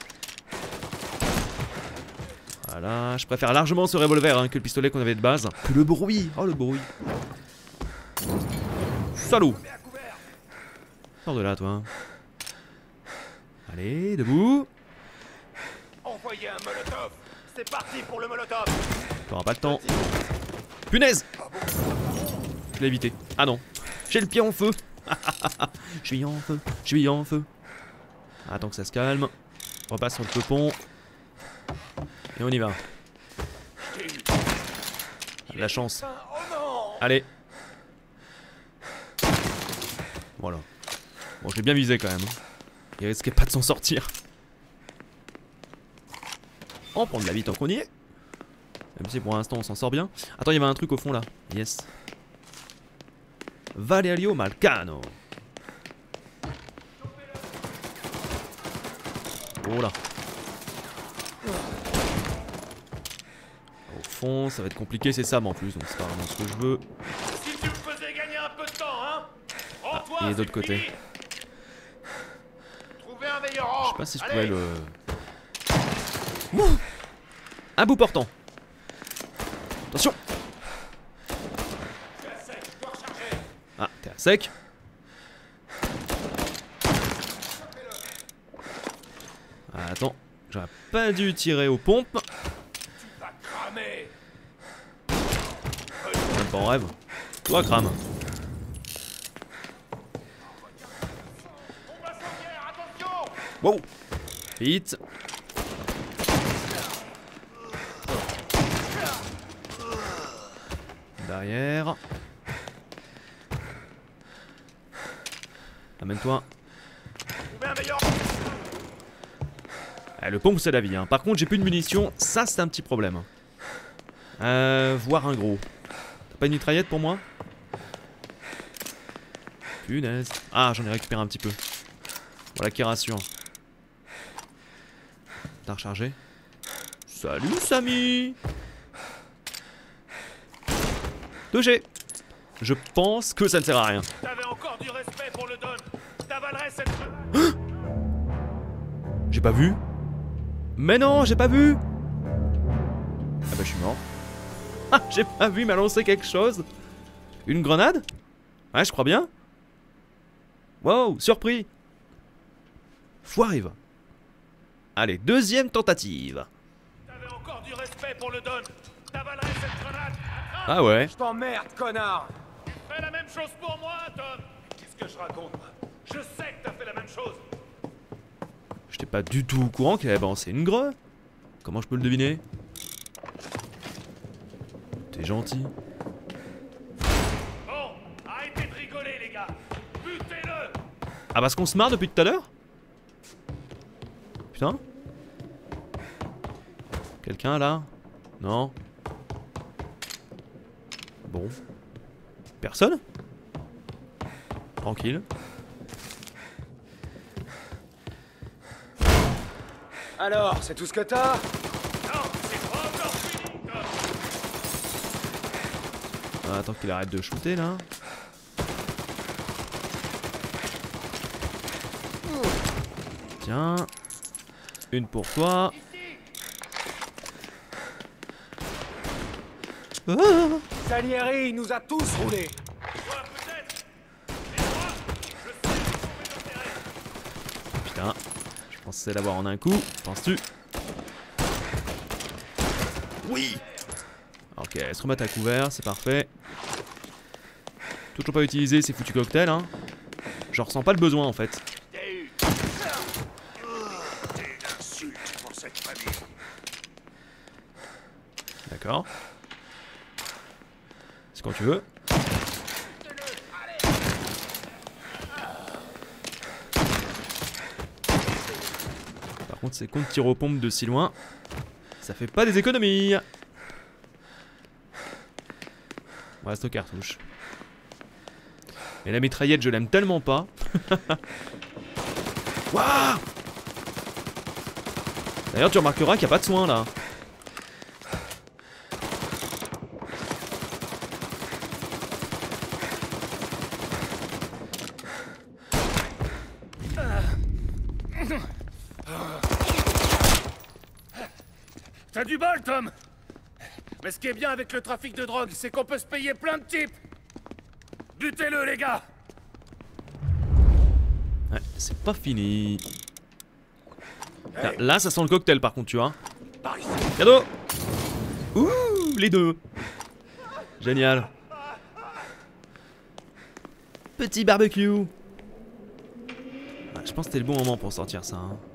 Voilà, je préfère largement ce revolver hein, que le pistolet qu'on avait de base. Que le bruit. Oh le bruit. Salaud. Sors de là toi. Allez, debout. Envoyez un molotov. C'est parti pour le molotov. T'auras pas le temps. Punaise. Je l'ai évité. Ah non. J'ai le pied en feu. Je suis en feu. Je suis en feu. Attends que ça se calme. On repasse sur le peupon. Et on y va. De la chance. Allez. Voilà. Bon, je l'ai bien visé quand même. Il risquait pas de s'en sortir. On prend de la vie tant qu'on y est. Même si pour l'instant on s'en sort bien. Attends, il y avait un truc au fond là. Yes. Valerio Malcano. Oh là. Au fond, ça va être compliqué, c'est Sam en plus, donc c'est pas vraiment ce que je veux. Si tu me faisais gagner un peu de temps, hein. Ah, il est de l'autre côté. Trouvez un meilleur angle. Je sais pas si je pourrais le... Ouh, un bout portant. Attention. Ah, t'es à sec. Ah, attends, j'aurais pas dû tirer aux pompes. Même pas en rêve. Toi, crame. Wow. Vite. Derrière. Amène-toi. Ah, le pompe c'est la vie hein. Par contre j'ai plus de munitions. Ça c'est un petit problème. Voir un gros. T'as pas une mitraillette pour moi? Punaise. Ah j'en ai récupéré un petit peu. Voilà qui rassure. T'as rechargé? Salut Samy. Touché. Je pense que ça ne sert à rien. T'avais encore du respect pour le Don. T'avalerais cette... J'ai pas vu. Mais non, j'ai pas vu. Ah bah je suis mort. Ah, j'ai pas vu, il m'a lancé quelque chose. Une grenade? Ouais, je crois bien. Wow, surpris. Foirive. Allez, deuxième tentative. T'avais encore du respect pour le Don. T'avalerais cette grenade. Ah ouais. Je t'emmerde, connard. Tu fais la même chose pour moi, Tom. Qu'est-ce que je raconte, moi? Je sais que t'as fait la même chose. J'étais pas du tout au courant qu'elle avait balancé une greu. Comment je peux le deviner? T'es gentil. Bon, arrêtez de rigoler, les gars. Butez-le. Ah parce qu'on se marre depuis tout à l'heure? Putain. Quelqu'un là? Non. Bon. Personne? Tranquille. Alors, c'est tout ce que t'as? Non, c'est pas encore fini, Tom. Ah, attends qu'il arrête de shooter là. Tiens. Une pour toi. Ah. Salieri, il nous a tous roulés. Toi, peut-être. Mais moi, je sais où trouver l'intérêt. Putain. Je pensais l'avoir en un coup. Penses-tu? Oui. Ok, elle se remet à couvert, c'est parfait. Toujours pas utilisé ces foutus cocktails, hein. Je ressens pas le besoin en fait. D'accord. C'est quand tu veux. Par contre, c'est con de tirer aux pompes de si loin. Ça fait pas des économies. On reste aux cartouches. Mais la mitraillette, je l'aime tellement pas. Waouh! D'ailleurs, tu remarqueras qu'il n'y a pas de soin là. T'as du bol, Tom. Mais ce qui est bien avec le trafic de drogue, c'est qu'on peut se payer plein de types. Butez-le, les gars. Ouais, c'est pas fini. Là, ça sent le cocktail par contre, tu vois. Cadeau. Ouh, les deux. Génial. Petit barbecue. Ouais, je pense que c'était le bon moment pour sortir ça. Hein.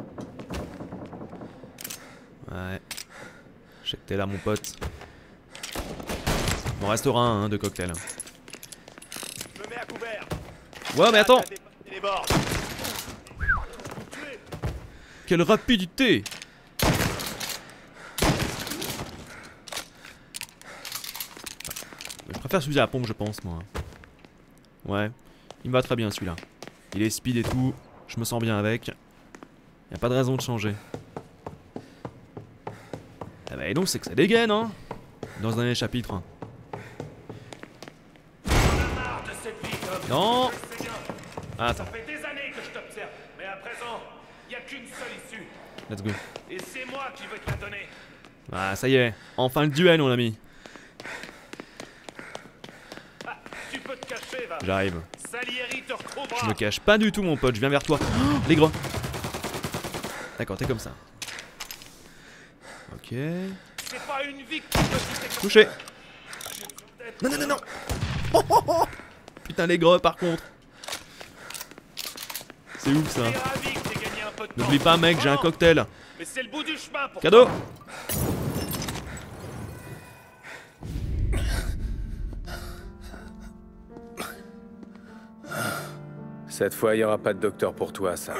Ouais. Je sais que t'es là, mon pote. Il m'en restera un de cocktail. Je me mets à couvert. Ouais, mais attends. Les bords. Quelle rapidité! préfère celui à la pompe, je pense, moi. Ouais, il me va très bien celui-là. Il est speed et tout, je me sens bien avec. Y a pas de raison de changer. Ah bah et donc c'est que ça dégaine, hein, dans un dernier chapitre. Hein. Non. Ah, attends. Ça fait des années que je t'observe, mais à présent, il n'y a qu'une seule issue. Let's go. Et c'est moi qui veux te la donner. Ah, ça y est, enfin le duel, mon ami. Ah, tu peux te cacher, va. J'arrive. Salieri te retrouvera. Je me cache pas du tout, mon pote, je viens vers toi. Oh, les gros. D'accord, t'es comme ça. Ok. C'est pas une victime de Touché. Non, non, non, non. Oh, oh, oh. Putain, les gros, par contre. C'est ouf, ça. N'oublie pas, mec, j'ai un cocktail. Mais c'est le bout du chemin pour Cadeau. Cette fois, il n'y aura pas de docteur pour toi, ça.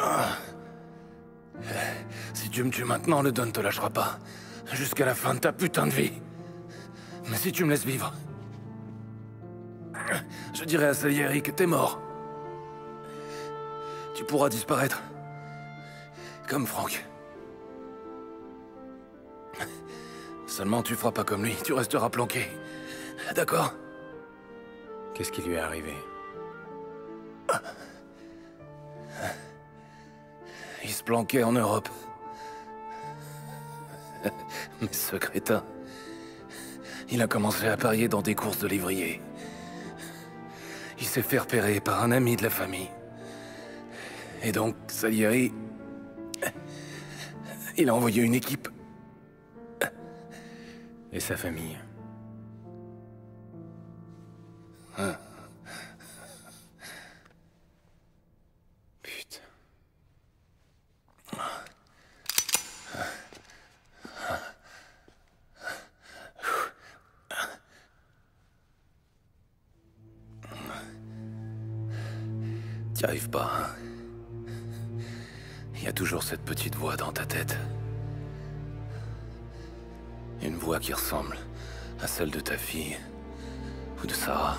Si tu me tues maintenant, le Don te lâchera pas. Jusqu'à la fin de ta putain de vie. Mais si tu me laisses vivre, je dirai à Salieri que t'es mort. Tu pourras disparaître. Comme Franck. Seulement tu feras pas comme lui, tu resteras planqué. D'accord? Qu'est-ce qui lui est arrivé? Il se planquait en Europe. Mais ce crétin, il a commencé à parier dans des courses de lévrier. Il s'est fait repérer par un ami de la famille. Et donc, Salieri, il a envoyé une équipe. Et sa famille? Putain. T'y arrives pas, hein? Il y a toujours cette petite voix dans ta tête. Une voix qui ressemble à celle de ta fille ou de Sarah.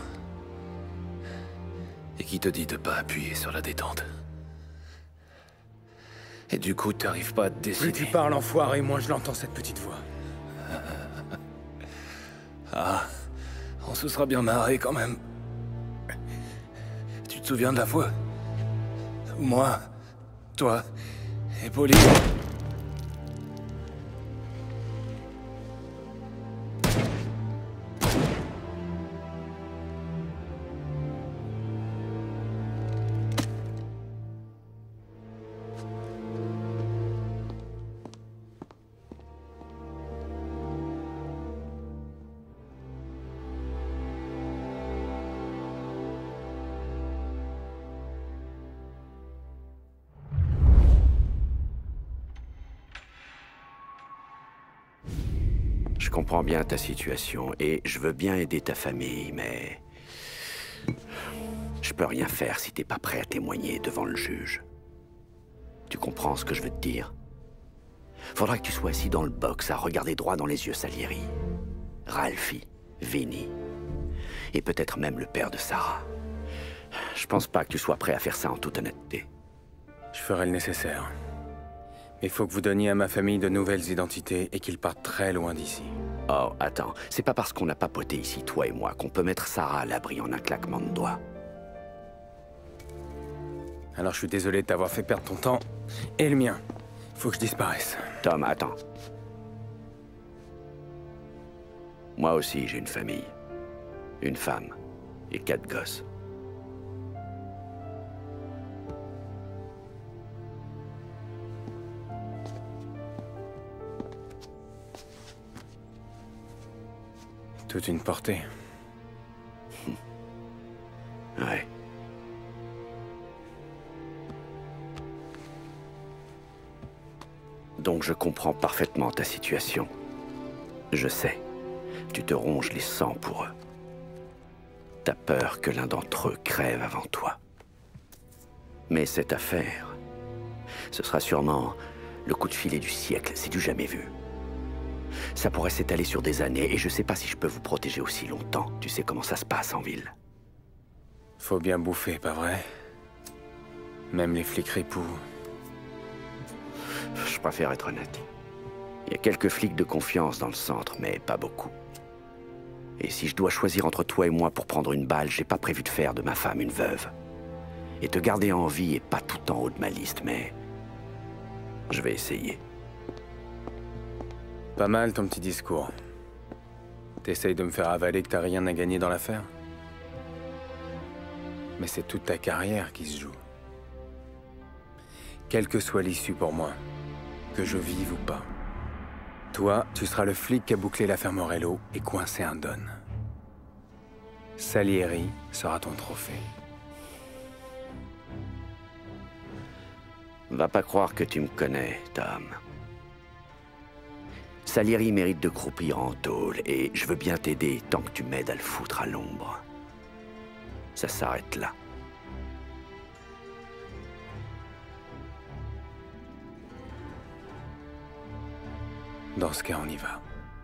Et qui te dit de pas appuyer sur la détente. Et du coup, t'arrives pas à te décider. Plus tu parles, enfoiré, moins je l'entends, cette petite voix. Ah, on se sera bien marré quand même. Tu te souviens de la fois? Moi, toi et Pauline. Je comprends bien ta situation et je veux bien aider ta famille, mais... je peux rien faire si t'es pas prêt à témoigner devant le juge. Tu comprends ce que je veux te dire? Faudra que tu sois assis dans le box à regarder droit dans les yeux Salieri, Ralphie, Vinny, et peut-être même le père de Sarah. Je pense pas que tu sois prêt à faire ça en toute honnêteté. Je ferai le nécessaire. Il faut que vous donniez à ma famille de nouvelles identités et qu'ils partent très loin d'ici. Oh, attends, c'est pas parce qu'on a papoté ici, toi et moi, qu'on peut mettre Sarah à l'abri en un claquement de doigts. Alors je suis désolé de t'avoir fait perdre ton temps et le mien. Faut que je disparaisse. Tom, attends. Moi aussi, j'ai une famille. Une femme et 4 gosses. Toute une portée. Ouais. Donc je comprends parfaitement ta situation. Je sais, tu te ronges les sangs pour eux. T'as peur que l'un d'entre eux crève avant toi. Mais cette affaire, ce sera sûrement le coup de filet du siècle, c'est du jamais vu. Ça pourrait s'étaler sur des années, et je sais pas si je peux vous protéger aussi longtemps. Tu sais comment ça se passe en ville. Faut bien bouffer, pas vrai? Même les flics ripoux. Je préfère être honnête. Il y a quelques flics de confiance dans le centre, mais pas beaucoup. Et si je dois choisir entre toi et moi pour prendre une balle, j'ai pas prévu de faire de ma femme une veuve. Et te garder en vie est pas tout en haut de ma liste, mais... je vais essayer. Pas mal ton petit discours. T'essayes de me faire avaler que t'as rien à gagner dans l'affaire? Mais c'est toute ta carrière qui se joue. Quelle que soit l'issue pour moi, que je vive ou pas. Toi, tu seras le flic qui a bouclé l'affaire Morello et coincé un Don. Salieri sera ton trophée. Va pas croire que tu me connais, Tom. Salieri mérite de croupir en tôle, et je veux bien t'aider tant que tu m'aides à le foutre à l'ombre. Ça s'arrête là. Dans ce cas, on y va.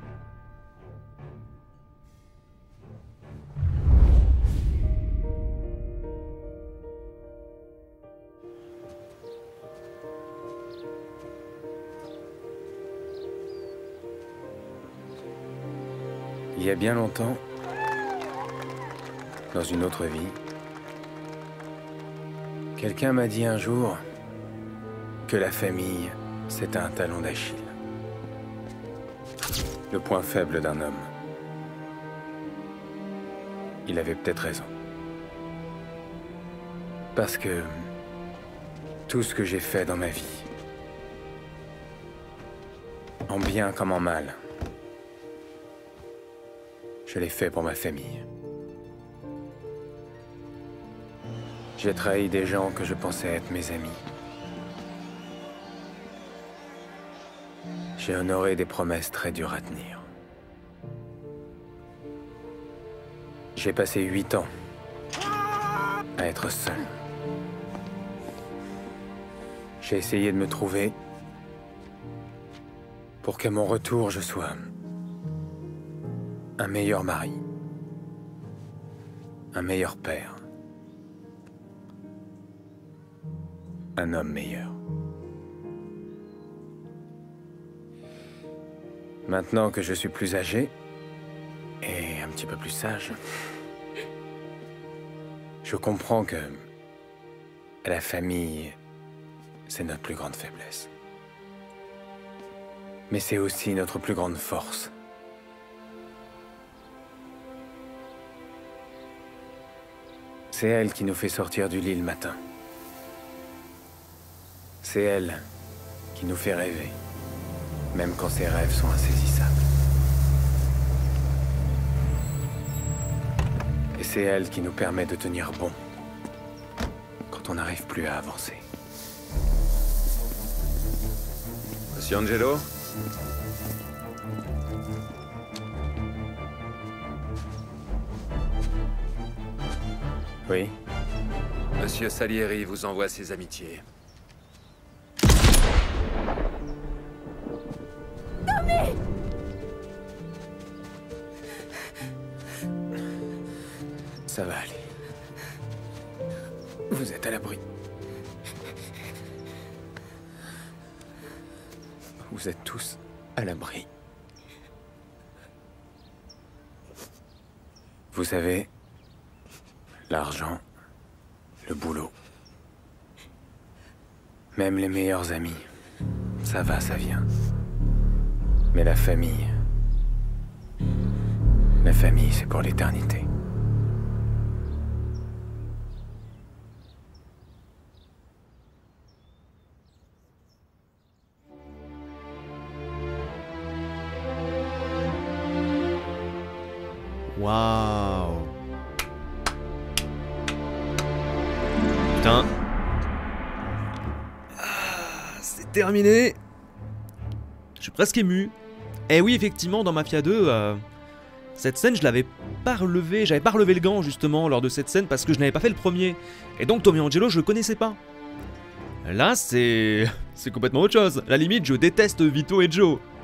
Il y a bien longtemps, dans une autre vie, quelqu'un m'a dit un jour que la famille, c'était un talon d'Achille. Le point faible d'un homme. Il avait peut-être raison. Parce que tout ce que j'ai fait dans ma vie, en bien comme en mal, je l'ai fait pour ma famille. J'ai trahi des gens que je pensais être mes amis. J'ai honoré des promesses très dures à tenir. J'ai passé 8 ans à être seul. J'ai essayé de me trouver pour qu'à mon retour, je sois un meilleur mari, un meilleur père, un homme meilleur. Maintenant que je suis plus âgé et un petit peu plus sage, je comprends que la famille, c'est notre plus grande faiblesse. Mais c'est aussi notre plus grande force. C'est elle qui nous fait sortir du lit le matin. C'est elle qui nous fait rêver, même quand ses rêves sont insaisissables. Et c'est elle qui nous permet de tenir bon quand on n'arrive plus à avancer. Monsieur Angelo ? Oui. Monsieur Salieri vous envoie ses amitiés. Tommy! Ça va aller. Vous êtes à l'abri. Vous êtes tous à l'abri. Vous savez, l'argent, le boulot, même les meilleurs amis, ça va, ça vient. Mais la famille, c'est pour l'éternité. Waouh. Putain. C'est terminé. Je suis presque ému. Eh oui, effectivement, dans Mafia 2, cette scène, je l'avais pas relevée. J'avais pas relevé le gant, justement, lors de cette scène, parce que je n'avais pas fait le premier. Et donc, Tommy Angelo, je le connaissais pas. Là, c'est complètement autre chose. À la limite, je déteste Vito et Joe.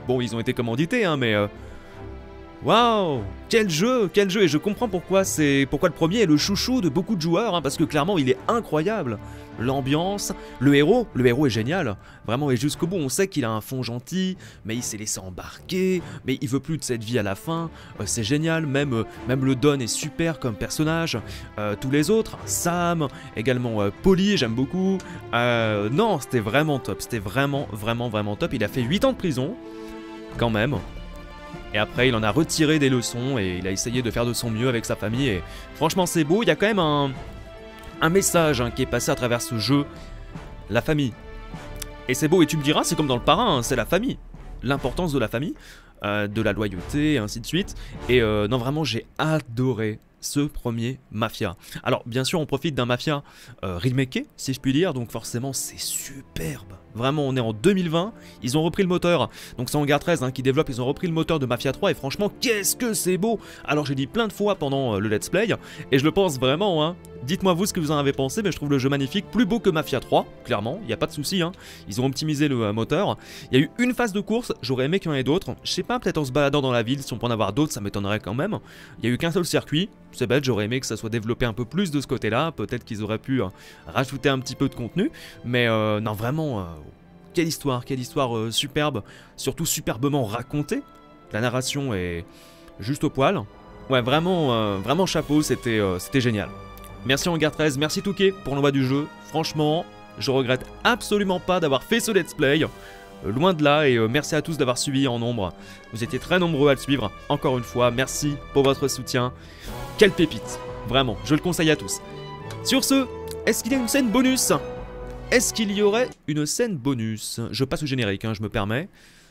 Bon, ils ont été commandités, hein, mais... Waouh, quel jeu, et je comprends pourquoi le premier est le chouchou de beaucoup de joueurs, hein, parce que clairement il est incroyable. L'ambiance, le héros est génial, vraiment, et jusqu'au bout on sait qu'il a un fond gentil, mais il s'est laissé embarquer, mais il veut plus de cette vie à la fin, c'est génial, même le Don est super comme personnage, tous les autres, Sam, également Polly, j'aime beaucoup, non, c'était vraiment top, c'était vraiment top, il a fait 8 ans de prison, quand même. Et après, il en a retiré des leçons et il a essayé de faire de son mieux avec sa famille. Et franchement, c'est beau. Il y a quand même un message, hein, qui est passé à travers ce jeu. La famille. Et c'est beau. Et tu me diras, c'est comme dans le Parrain, hein, c'est la famille. L'importance de la famille, de la loyauté, et ainsi de suite. Et non, vraiment, j'ai adoré ce premier Mafia. Alors, bien sûr, on profite d'un Mafia remaké, si je puis dire. Donc forcément, c'est superbe. Vraiment, on est en 2020, ils ont repris le moteur, donc c'est Hangar 13 hein, qui développe, ils ont repris le moteur de Mafia 3 et franchement, qu'est-ce que c'est beau! Alors j'ai dit plein de fois pendant le let's play, et je le pense vraiment, hein. Dites-moi vous ce que vous en avez pensé, mais je trouve le jeu magnifique, plus beau que Mafia 3, clairement, il n'y a pas de souci, hein. Ils ont optimisé le moteur, il y a eu une phase de course, j'aurais aimé qu'il y en ait d'autres, je sais pas, peut-être en se baladant dans la ville, si on peut en avoir d'autres, ça m'étonnerait quand même. Il y a eu qu'un seul circuit, c'est bête, j'aurais aimé que ça soit développé un peu plus de ce côté-là, peut-être qu'ils auraient pu rajouter un petit peu de contenu, mais non, vraiment... Quelle histoire superbe, surtout superbement racontée. La narration est juste au poil. Ouais, vraiment chapeau, c'était génial. Merci Hangar 13, merci Touquet pour l'envoi du jeu. Franchement, je regrette absolument pas d'avoir fait ce let's play. Loin de là, et merci à tous d'avoir suivi en nombre. Vous étiez très nombreux à le suivre. Encore une fois, merci pour votre soutien. Quelle pépite, vraiment, je le conseille à tous. Sur ce, est-ce qu'il y a une scène bonus ? Est-ce qu'il y aurait une scène bonus? Je passe au générique, hein, je me permets.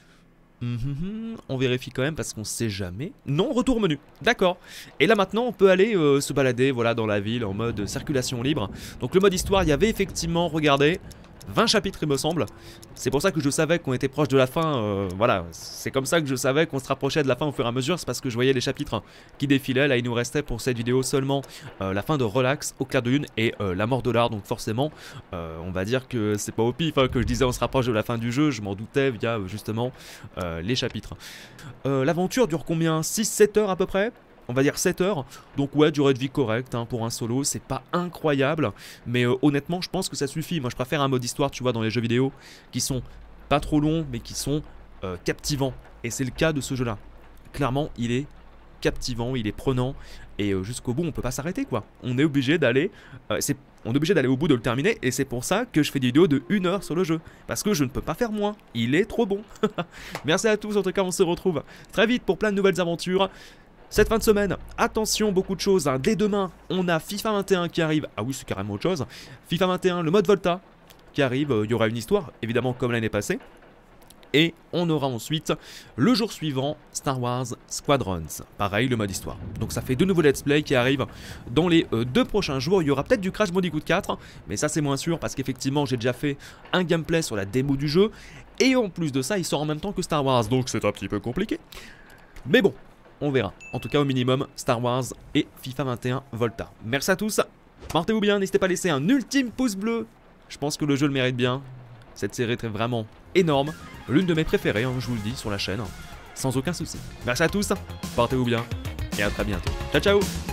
On vérifie quand même parce qu'on sait jamais. Non, retour au menu. D'accord. Et là maintenant, on peut aller se balader, voilà, dans la ville en mode circulation libre. Donc le mode histoire, il y avait effectivement, regardez, 20 chapitres il me semble. C'est pour ça que je savais qu'on était proche de la fin, voilà, c'est comme ça que je savais qu'on se rapprochait de la fin au fur et à mesure, c'est parce que je voyais les chapitres qui défilaient. Là il nous restait pour cette vidéo seulement la fin de Relax, Au clair de lune et la mort de l'art, donc forcément on va dire que c'est pas au pif hein, que je disais on se rapproche de la fin du jeu, je m'en doutais via justement les chapitres. L'aventure dure combien? 6-7 heures à peu près? On va dire 7 heures, donc ouais, durée de vie correcte hein, pour un solo, c'est pas incroyable, mais honnêtement je pense que ça suffit. Moi je préfère un mode histoire, tu vois, dans les jeux vidéo, qui sont pas trop longs, mais qui sont captivants, et c'est le cas de ce jeu là. Clairement il est captivant, il est prenant, et jusqu'au bout on peut pas s'arrêter quoi. On est obligé d'aller au bout de le terminer, et c'est pour ça que je fais des vidéos de 1 heure sur le jeu, parce que je ne peux pas faire moins, il est trop bon. Merci à tous, en tout cas on se retrouve très vite pour plein de nouvelles aventures. Cette fin de semaine, attention, beaucoup de choses, hein. Dès demain, on a FIFA 21 qui arrive. Ah oui, c'est carrément autre chose. FIFA 21, le mode Volta qui arrive. Il y aura une histoire, évidemment, comme l'année passée. Et on aura ensuite, le jour suivant, Star Wars Squadrons. Pareil, le mode histoire. Donc ça fait 2 nouveaux let's play qui arrivent dans les 2 prochains jours. Il y aura peut-être du Crash Bandicoot 4, mais ça c'est moins sûr parce qu'effectivement j'ai déjà fait un gameplay sur la démo du jeu. Et en plus de ça, il sort en même temps que Star Wars, donc c'est un petit peu compliqué. Mais bon, on verra. En tout cas, au minimum, Star Wars et FIFA 21 Volta. Merci à tous. Portez-vous bien. N'hésitez pas à laisser un ultime pouce bleu. Je pense que le jeu le mérite bien. Cette série est vraiment énorme. L'une de mes préférées, hein, je vous le dis, sur la chaîne. Sans aucun souci. Merci à tous. Portez-vous bien. Et à très bientôt. Ciao, ciao.